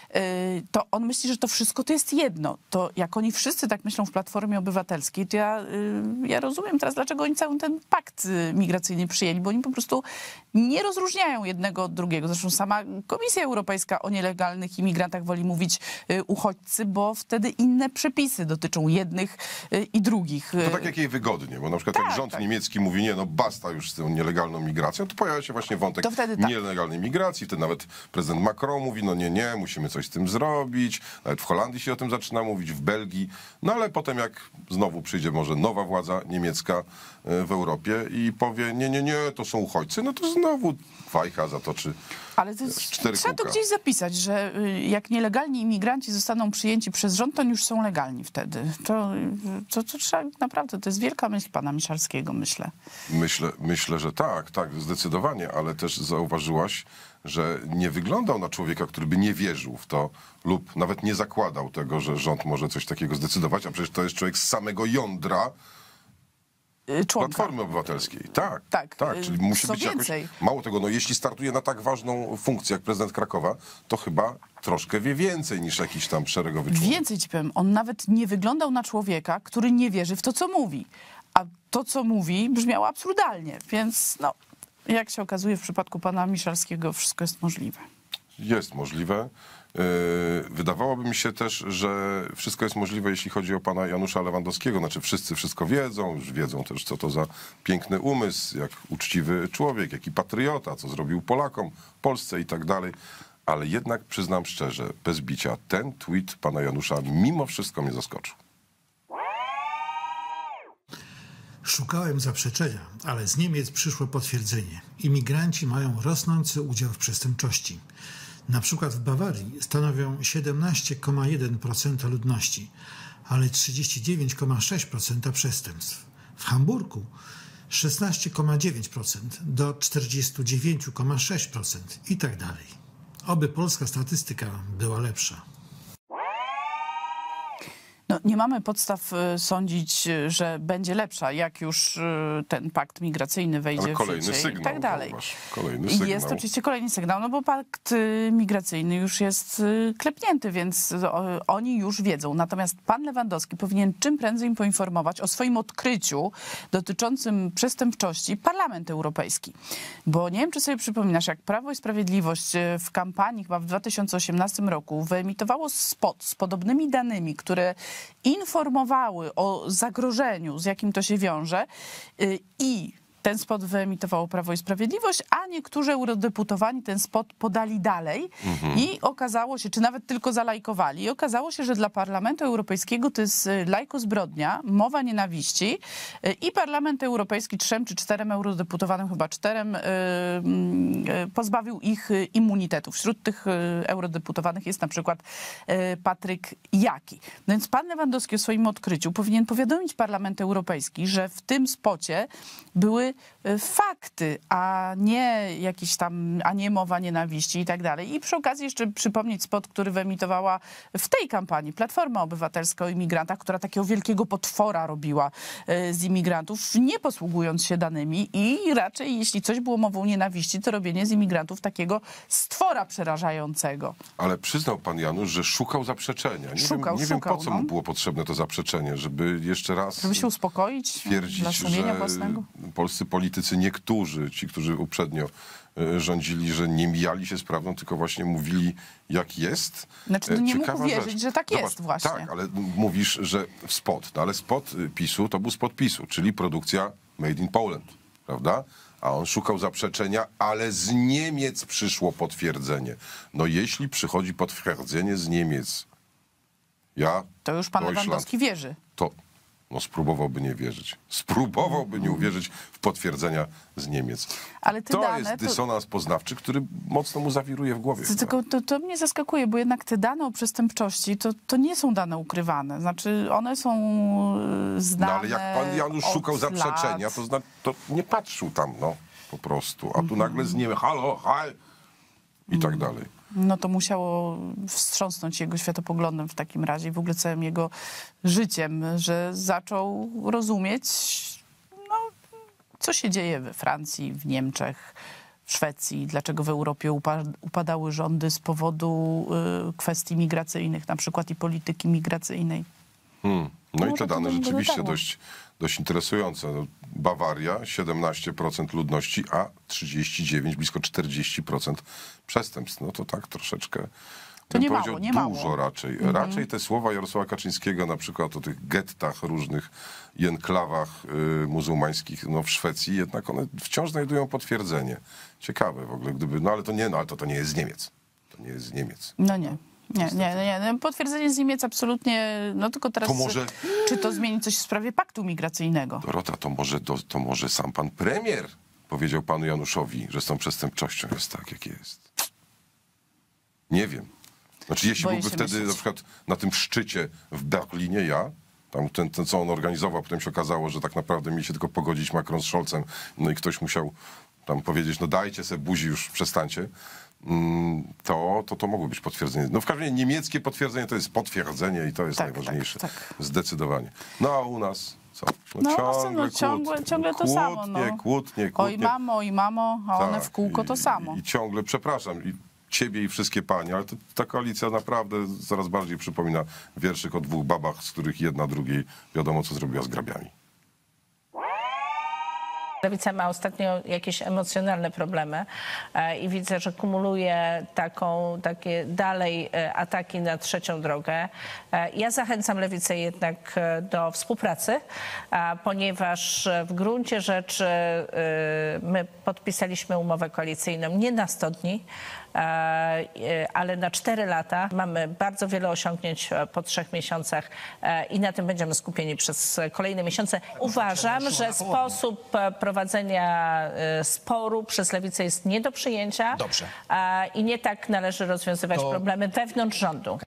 to on myśli, że to wszystko to jest jedno. To jak oni wszyscy tak myślą w Platformie Obywatelskiej, to ja, ja rozumiem teraz, dlaczego oni cały ten pakt migracyjny przyjęli, bo oni po prostu nie rozróżniają jednego od drugiego. Zresztą sama Komisja Europejska o nielegalnych imigrantach woli mówić uchodźcy, bo wtedy inne przepisy dotyczą jednych i drugich. To tak jak jej wygodnie, bo na przykład Tak, jak rząd tak. niemiecki mówi, nie, no basta już z tą nielegalną migracją, to pojawia się właśnie wątek To wtedy tak. nielegalnej migracji. Wtedy nawet prezydent Macron mówi, no nie, nie, musimy coś z tym zrobić. Nawet w Holandii się o tym zaczyna mówić, w Belgii. No ale potem jak znowu przyjdzie może nowa władza niemiecka w Europie i powie, nie, nie, nie, to są uchodźcy, no to znowu wajcha zatoczy. Ale to jest, cztery trzeba to kółka. gdzieś zapisać, że y, jak nielegalni imigranci zostaną przyjęci przez rząd, to oni już są legalni wtedy. To, y, to, to trzeba naprawdę, to jest wielka myśl pana Miszalskiego, myślę. Myślę, myślę, że tak, tak, zdecydowanie, ale też zauważyłaś, że nie wyglądał na człowieka, który by nie wierzył w to lub nawet nie zakładał tego, że rząd może coś takiego zdecydować, a przecież to jest człowiek z samego jądra Członka. Platformy Obywatelskiej. Tak, Tak, tak, czyli musi co być jakoś... więcej. Mało tego, no jeśli startuje na tak ważną funkcję jak prezydent Krakowa, to chyba troszkę wie więcej niż jakiś tam szeregowy człowiek. Więcej ci powiem, on nawet nie wyglądał na człowieka, który nie wierzy w to, co mówi. A to, co mówi, brzmiało absurdalnie. Więc no, jak się okazuje, w przypadku pana Miszalskiego wszystko jest możliwe. Jest możliwe. Yy, Wydawałoby mi się też, że wszystko jest możliwe, jeśli chodzi o pana Janusza Lewandowskiego. Znaczy wszyscy wszystko wiedzą, już wiedzą też, co to za piękny umysł, jak uczciwy człowiek, jaki patriota, co zrobił Polakom, Polsce i tak dalej. Ale jednak przyznam szczerze, bez bicia, ten tweet pana Janusza mimo wszystko mnie zaskoczył. Szukałem zaprzeczenia, ale z Niemiec przyszło potwierdzenie. Imigranci mają rosnący udział w przestępczości. Na przykład w Bawarii stanowią siedemnaście przecinek jeden procent ludności, ale trzydzieści dziewięć przecinek sześć procent przestępstw. W Hamburgu szesnaście przecinek dziewięć procent do czterdzieści dziewięć przecinek sześć procent i tak dalej. Oby polska statystyka była lepsza. No, nie mamy podstaw y, sądzić, y, że będzie lepsza, jak już y, ten pakt migracyjny wejdzie Ale w kolejny życie sygnał, i tak dalej. zauważ, kolejny I sygnał. jest oczywiście kolejny sygnał, no bo pakt y, migracyjny już jest y, klepnięty, więc y, o, oni już wiedzą. Natomiast pan Lewandowski powinien czym prędzej im poinformować o swoim odkryciu dotyczącym przestępczości Parlament Europejski. Bo nie wiem, czy sobie przypominasz, jak Prawo i Sprawiedliwość y, w kampanii chyba w dwa tysiące osiemnastym roku wyemitowało spot z podobnymi danymi, które informowały o zagrożeniu, z jakim to się wiąże y, i ten spot wyemitowało Prawo i Sprawiedliwość, a niektórzy eurodeputowani ten spot podali dalej Mhm. i okazało się, czy nawet tylko zalajkowali, i okazało się, że dla Parlamentu Europejskiego to jest y, lajkozbrodnia, mowa nienawiści y, i Parlament Europejski trzem czy czterem eurodeputowanym, chyba czterem, y, y, pozbawił ich y, immunitetu. Wśród tych y, eurodeputowanych jest na przykład y, Patryk Jaki. No więc pan Lewandowski o swoim odkryciu powinien powiadomić Parlament Europejski, że w tym spocie były fakty, a nie jakieś tam, a nie mowa nienawiści i tak dalej. I przy okazji jeszcze przypomnieć spot, który wyemitowała w tej kampanii Platforma Obywatelska o imigrantach, która takiego wielkiego potwora robiła z imigrantów, nie posługując się danymi i raczej, jeśli coś było mową nienawiści, to robienie z imigrantów takiego stwora przerażającego. Ale przyznał pan Janusz, że szukał zaprzeczenia. Nie Szukał, wiem, nie szukał, wiem po co no. mu było potrzebne to zaprzeczenie, żeby jeszcze raz Żeby się uspokoić twierdzić, dla sumienia że własnego. polscy politycy, niektórzy, ci, którzy uprzednio e, rządzili, że nie mijali się z prawdą, tylko właśnie mówili, jak jest. Znaczy, no E, nie mógł ciekawa uwierzyć, rzecz. że tak Zobacz, jest właśnie. Tak, ale mówisz, że w spot, no ale spot y, PiSu to był spot PiSu, czyli produkcja Made in Poland, prawda? A on szukał zaprzeczenia, ale z Niemiec przyszło potwierdzenie. No jeśli przychodzi potwierdzenie z Niemiec, ja... To już pan Deutschland, Lewandowski wierzy. to no spróbowałby nie wierzyć. Spróbowałby nie uwierzyć w potwierdzenia z Niemiec. Ale te To dane, jest to- dysonans poznawczy, który mocno mu zawiruje w głowie. To, tylko to, to mnie zaskakuje, bo jednak te dane o przestępczości to, to nie są dane ukrywane. Znaczy one są e, znane. No ale jak pan Janusz od szukał zaprzeczenia, lat. to, zna, to nie patrzył tam, no, po prostu. A tu Mhm. nagle z Niemiec, halo, haj, i tak dalej. No to musiało wstrząsnąć jego światopoglądem w takim razie, w ogóle całym jego życiem, że zaczął rozumieć, no, co się dzieje we Francji, w Niemczech, w Szwecji, dlaczego w Europie upa- upadały rządy z powodu y, kwestii migracyjnych, na przykład i polityki migracyjnej. Hmm. No Może i te to dane do niego rzeczywiście dotarło. dość, dość interesujące. No, Bawaria siedemnaście procent ludności, a trzydzieści dziewięć, blisko czterdzieści procent przestępstw. No to tak troszeczkę, bym nie mało, powiedział, nie dużo mało. raczej. Mhm. Raczej te słowa Jarosława Kaczyńskiego na przykład o tych gettach różnych i enklawach y, muzułmańskich no, w Szwecji, jednak one wciąż znajdują potwierdzenie. Ciekawe w ogóle, gdyby, no ale to nie, no ale to, to nie jest z Niemiec. To nie jest z Niemiec. No nie. Nie, nie, nie, nie. Potwierdzenie z Niemiec absolutnie, no tylko teraz, To może- czy to zmieni coś w sprawie paktu migracyjnego? Dorota, to może, to, to może sam pan premier powiedział panu Januszowi, że z tą przestępczością jest tak, jak jest. Nie wiem. Znaczy, jeśli Boję byłby się wtedy myśleć. na przykład na tym szczycie w Berlinie ja, tam ten, ten co on organizował, potem się okazało, że tak naprawdę mieli się tylko pogodzić Macron z Scholzem, no i ktoś musiał tam powiedzieć, no dajcie se buzi, już przestańcie, mm, to, to to mogło być potwierdzenie. No w każdym razie niemieckie potwierdzenie to jest potwierdzenie i to jest Tak, najważniejsze. tak, tak. Zdecydowanie. No a u nas co? No, No, ciągle, no, ciągle, kłótnie, ciągle to kłótnie, samo. No. Kłótnie, kłótnie, Oj mamo, oj mamo, a one Tak, w kółko to i- samo. I ciągle, przepraszam, i ciebie i wszystkie panie, ale to, ta koalicja naprawdę coraz bardziej przypomina wierszyk o dwóch babach, z których jedna drugiej wiadomo, co zrobiła z grabiami. Lewica ma ostatnio jakieś emocjonalne problemy e, i widzę, że kumuluje taką, takie dalej e, ataki na trzecią drogę. E, ja zachęcam Lewicę jednak e, do współpracy, a, ponieważ e, w gruncie rzeczy e, my podpisaliśmy umowę koalicyjną nie na sto dni, e, e, ale na cztery lata. Mamy bardzo wiele osiągnięć e, po trzech miesiącach e, i na tym będziemy skupieni przez e, kolejne miesiące. Uważam, że sposób e, prowadzenia e, sporu przez Lewicę jest nie do przyjęcia. Dobrze. E, I nie tak należy rozwiązywać To- problemy wewnątrz rządu.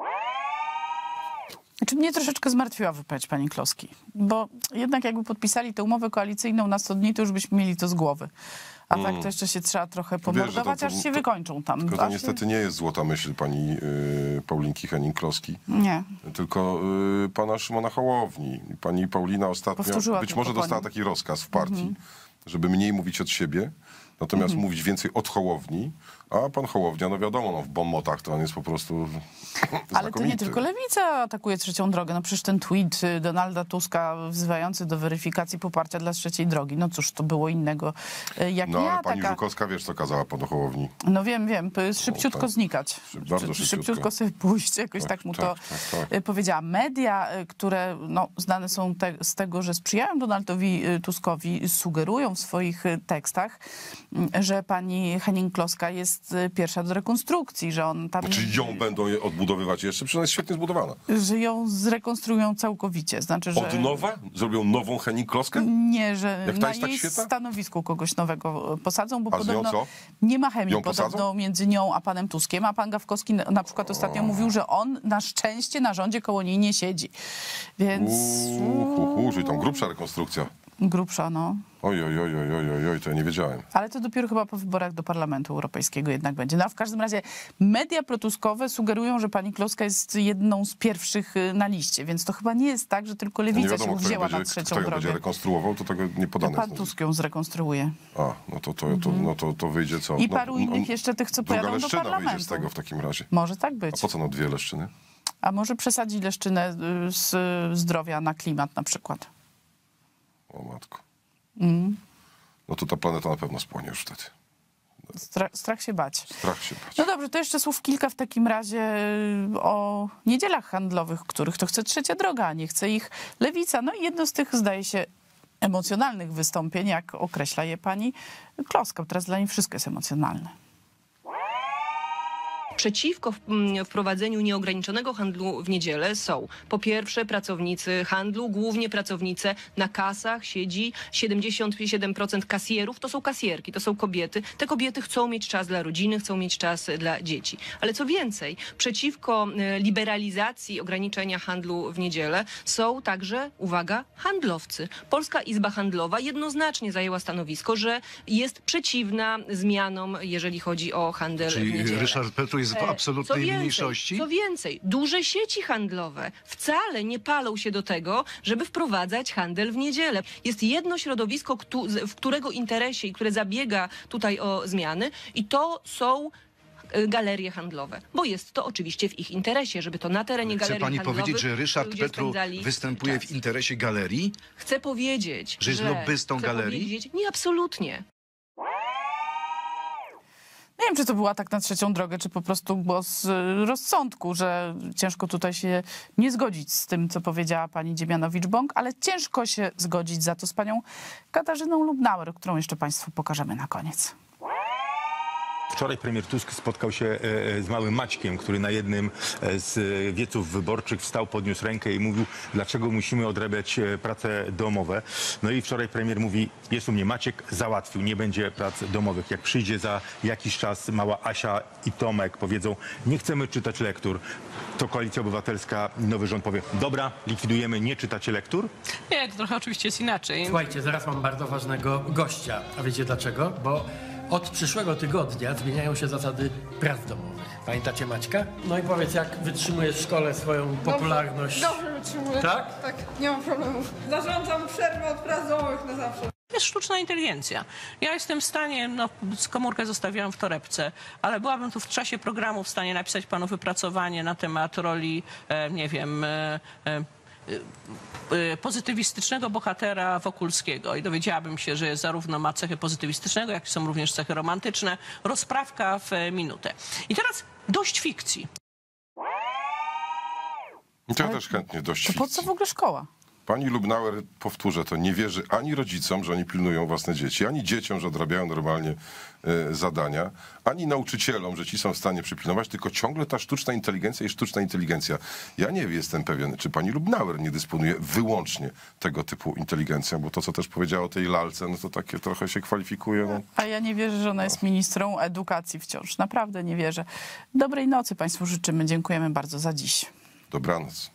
Znaczy mnie troszeczkę zmartwiła wypowiedź pani Kloski, bo jednak jakby podpisali tę umowę koalicyjną na sto dni, to już byśmy mieli to z głowy. A Mm. tak to jeszcze się trzeba trochę To wiesz, że to- pomordować, to- aż się to- wykończą tam. Tylko to Aż- niestety nie jest złota myśl pani y, Paulinki Henning-Kloski, Nie. tylko y, pana Szymona Hołowni. Pani Paulina ostatnio Powtórzyła być tylko może po dostała nim. taki rozkaz w partii, Mhm. żeby mniej mówić od siebie, natomiast Mhm. mówić więcej od Hołowni, a pan Hołownia, no wiadomo, no, w bonmotach to on jest po prostu Ale to nie znakomity. tylko Lewica atakuje trzecią drogę. No przecież ten tweet y, Donalda Tuska wzywający do weryfikacji poparcia dla trzeciej drogi. No cóż, to było innego. Y, Jak No nie ale pani taka... Żukowska, wiesz co kazała panu Hołowni? No wiem, wiem. To jest szybciutko tak. znikać. Szyb- bardzo Czy- szybciutko. Szybciutko sobie pójść. Jakoś tak, Tak, mu tak, to tak, tak. y, powiedziała. Media, y, które no, znane są te, z tego, że sprzyjają Donaldowi y, Tuskowi, sugerują w swoich y, tekstach, y, że pani Henning-Kloska jest y, pierwsza do rekonstrukcji, że on tam... Czy ją będą je odbudowywać jeszcze? Przecież ona jest świetnie zbudowana. że ją zrekonstruują całkowicie. Znaczy, że... Od nowa? Zrobią nową Henning-Kloskę? Nie, że Jak ta na jest tak jej świetna? stanowisku kogoś nowego posadzą, bo A z nią podobno co? nie ma chemii Ją podobno posadzą? między nią a panem Tuskiem, a pan Gawkowski na na przykład ostatnio mówił, że on na szczęście na rządzie koło niej nie siedzi. Więc Uuu, hu, hu, czyli tam grubsza rekonstrukcja. grubsza, no. Oj, oj, oj, oj, oj, oj, oj, to ja nie wiedziałem. Ale to dopiero chyba po wyborach do Parlamentu Europejskiego jednak będzie. No a w każdym razie media protuskowe sugerują, że pani Kloska jest jedną z pierwszych y, na liście, więc to chyba nie jest tak, że tylko No nie Lewica wiadomo, się kto ją wzięła będzie, na trzecią kto ją będzie drogę. rekonstruował, to tego nie podane Pan jest. Tusk ją zrekonstruuje. A, no to, to, to, no to, to wyjdzie co? I No, paru no, innych jeszcze tych, co druga pojadą do Leszczyna wyjdzie parlamentu. z tego w takim razie. Może tak być. A po co no dwie Leszczyny? A może przesadzi Leszczynę y, z y, zdrowia na klimat na przykład. O matko. Mm. No to ta planeta na pewno spłonie już wtedy. Stra- strach się bać. Strach się bać. No dobrze, to jeszcze słów kilka w takim razie y, o niedzielach handlowych, których to chce trzecia droga, a nie chce ich Lewica. No i jedno z tych, zdaje się, emocjonalnych wystąpień, jak określa je pani Kloska. Teraz dla niej wszystko jest emocjonalne. Przeciwko mm, wprowadzeniu nieograniczonego handlu w niedzielę są po pierwsze pracownicy handlu, głównie pracownice na kasach, siedzi siedemdziesiąt siedem procent kasjerów, to są kasjerki, to są kobiety. Te kobiety chcą mieć czas dla rodziny, chcą mieć czas dla dzieci. Ale co więcej, przeciwko e, liberalizacji ograniczenia handlu w niedzielę są także, uwaga, handlowcy. Polska Izba Handlowa jednoznacznie zajęła stanowisko, że jest przeciwna zmianom, jeżeli chodzi o handel w Czyli niedzielę. Ryszard Petru jest w E, absolutnej co więcej, mniejszości. Co więcej, duże sieci handlowe wcale nie palą się do tego, żeby wprowadzać handel w niedzielę. Jest jedno środowisko, któ- w którego interesie i które zabiega tutaj o zmiany, i to są e, galerie handlowe, bo jest to oczywiście w ich interesie, żeby to na terenie Chce galerii pani handlowych powiedzieć, że Ryszard ludzie Petru spędzali występuje w interesie galerii? Chcę powiedzieć, Że jest lobbystą chcę galerii? powiedzieć- Nie, absolutnie. Nie wiem, czy to była tak na trzecią drogę, czy po prostu głos y, rozsądku, że ciężko tutaj się nie zgodzić z tym, co powiedziała pani Dziemianowicz-Bąk, ale ciężko się zgodzić za to z panią Katarzyną Lubnauer, którą jeszcze państwu pokażemy na koniec. Wczoraj premier Tusk spotkał się e, z małym Maćkiem, który na jednym e, z e, wieców wyborczych wstał, podniósł rękę i mówił, dlaczego musimy odrabiać e, prace domowe. No i wczoraj premier mówi, jest u mnie Maciek, załatwił, nie będzie prac domowych. Jak przyjdzie za jakiś czas mała Asia i Tomek, powiedzą, nie chcemy czytać lektur, to Koalicja Obywatelska, nowy rząd powie, dobra, likwidujemy, nie czytacie lektur? Nie, to trochę oczywiście jest inaczej. Słuchajcie, zaraz mam bardzo ważnego gościa. A wiecie dlaczego? Bo od przyszłego tygodnia zmieniają się zasady prac domowych. Pamiętacie Maćka? No i powiedz, jak wytrzymujesz w szkole swoją popularność? Dobrze wytrzymuję. Tak? Tak, nie mam problemów. Zarządzam przerwę od prac domowych na zawsze. Jest sztuczna inteligencja. Ja jestem w stanie, no komórkę zostawiłam w torebce, ale byłabym tu w czasie programu w stanie napisać panu wypracowanie na temat roli, e, nie wiem, e, e, e, pozytywistycznego bohatera Wokulskiego i dowiedziałabym się, że zarówno ma cechy pozytywistycznego, jak i są również cechy romantyczne. Rozprawka w minutę. I teraz dość fikcji. Ja też chętnie dość. To po co w ogóle szkoła? Pani Lubnauer, powtórzę to, nie wierzy ani rodzicom, że oni pilnują własne dzieci, ani dzieciom, że odrabiają normalnie e, zadania, ani nauczycielom, że ci są w stanie przypilnować, tylko ciągle ta sztuczna inteligencja i sztuczna inteligencja. Ja nie jestem pewien, czy pani Lubnauer nie dysponuje wyłącznie tego typu inteligencją, bo to, co też powiedziała o tej lalce, no to takie trochę się kwalifikuje. No. A ja nie wierzę, że ona jest ministrą edukacji wciąż. Naprawdę nie wierzę. Dobrej nocy państwu życzymy. Dziękujemy bardzo za dziś. Dobranoc.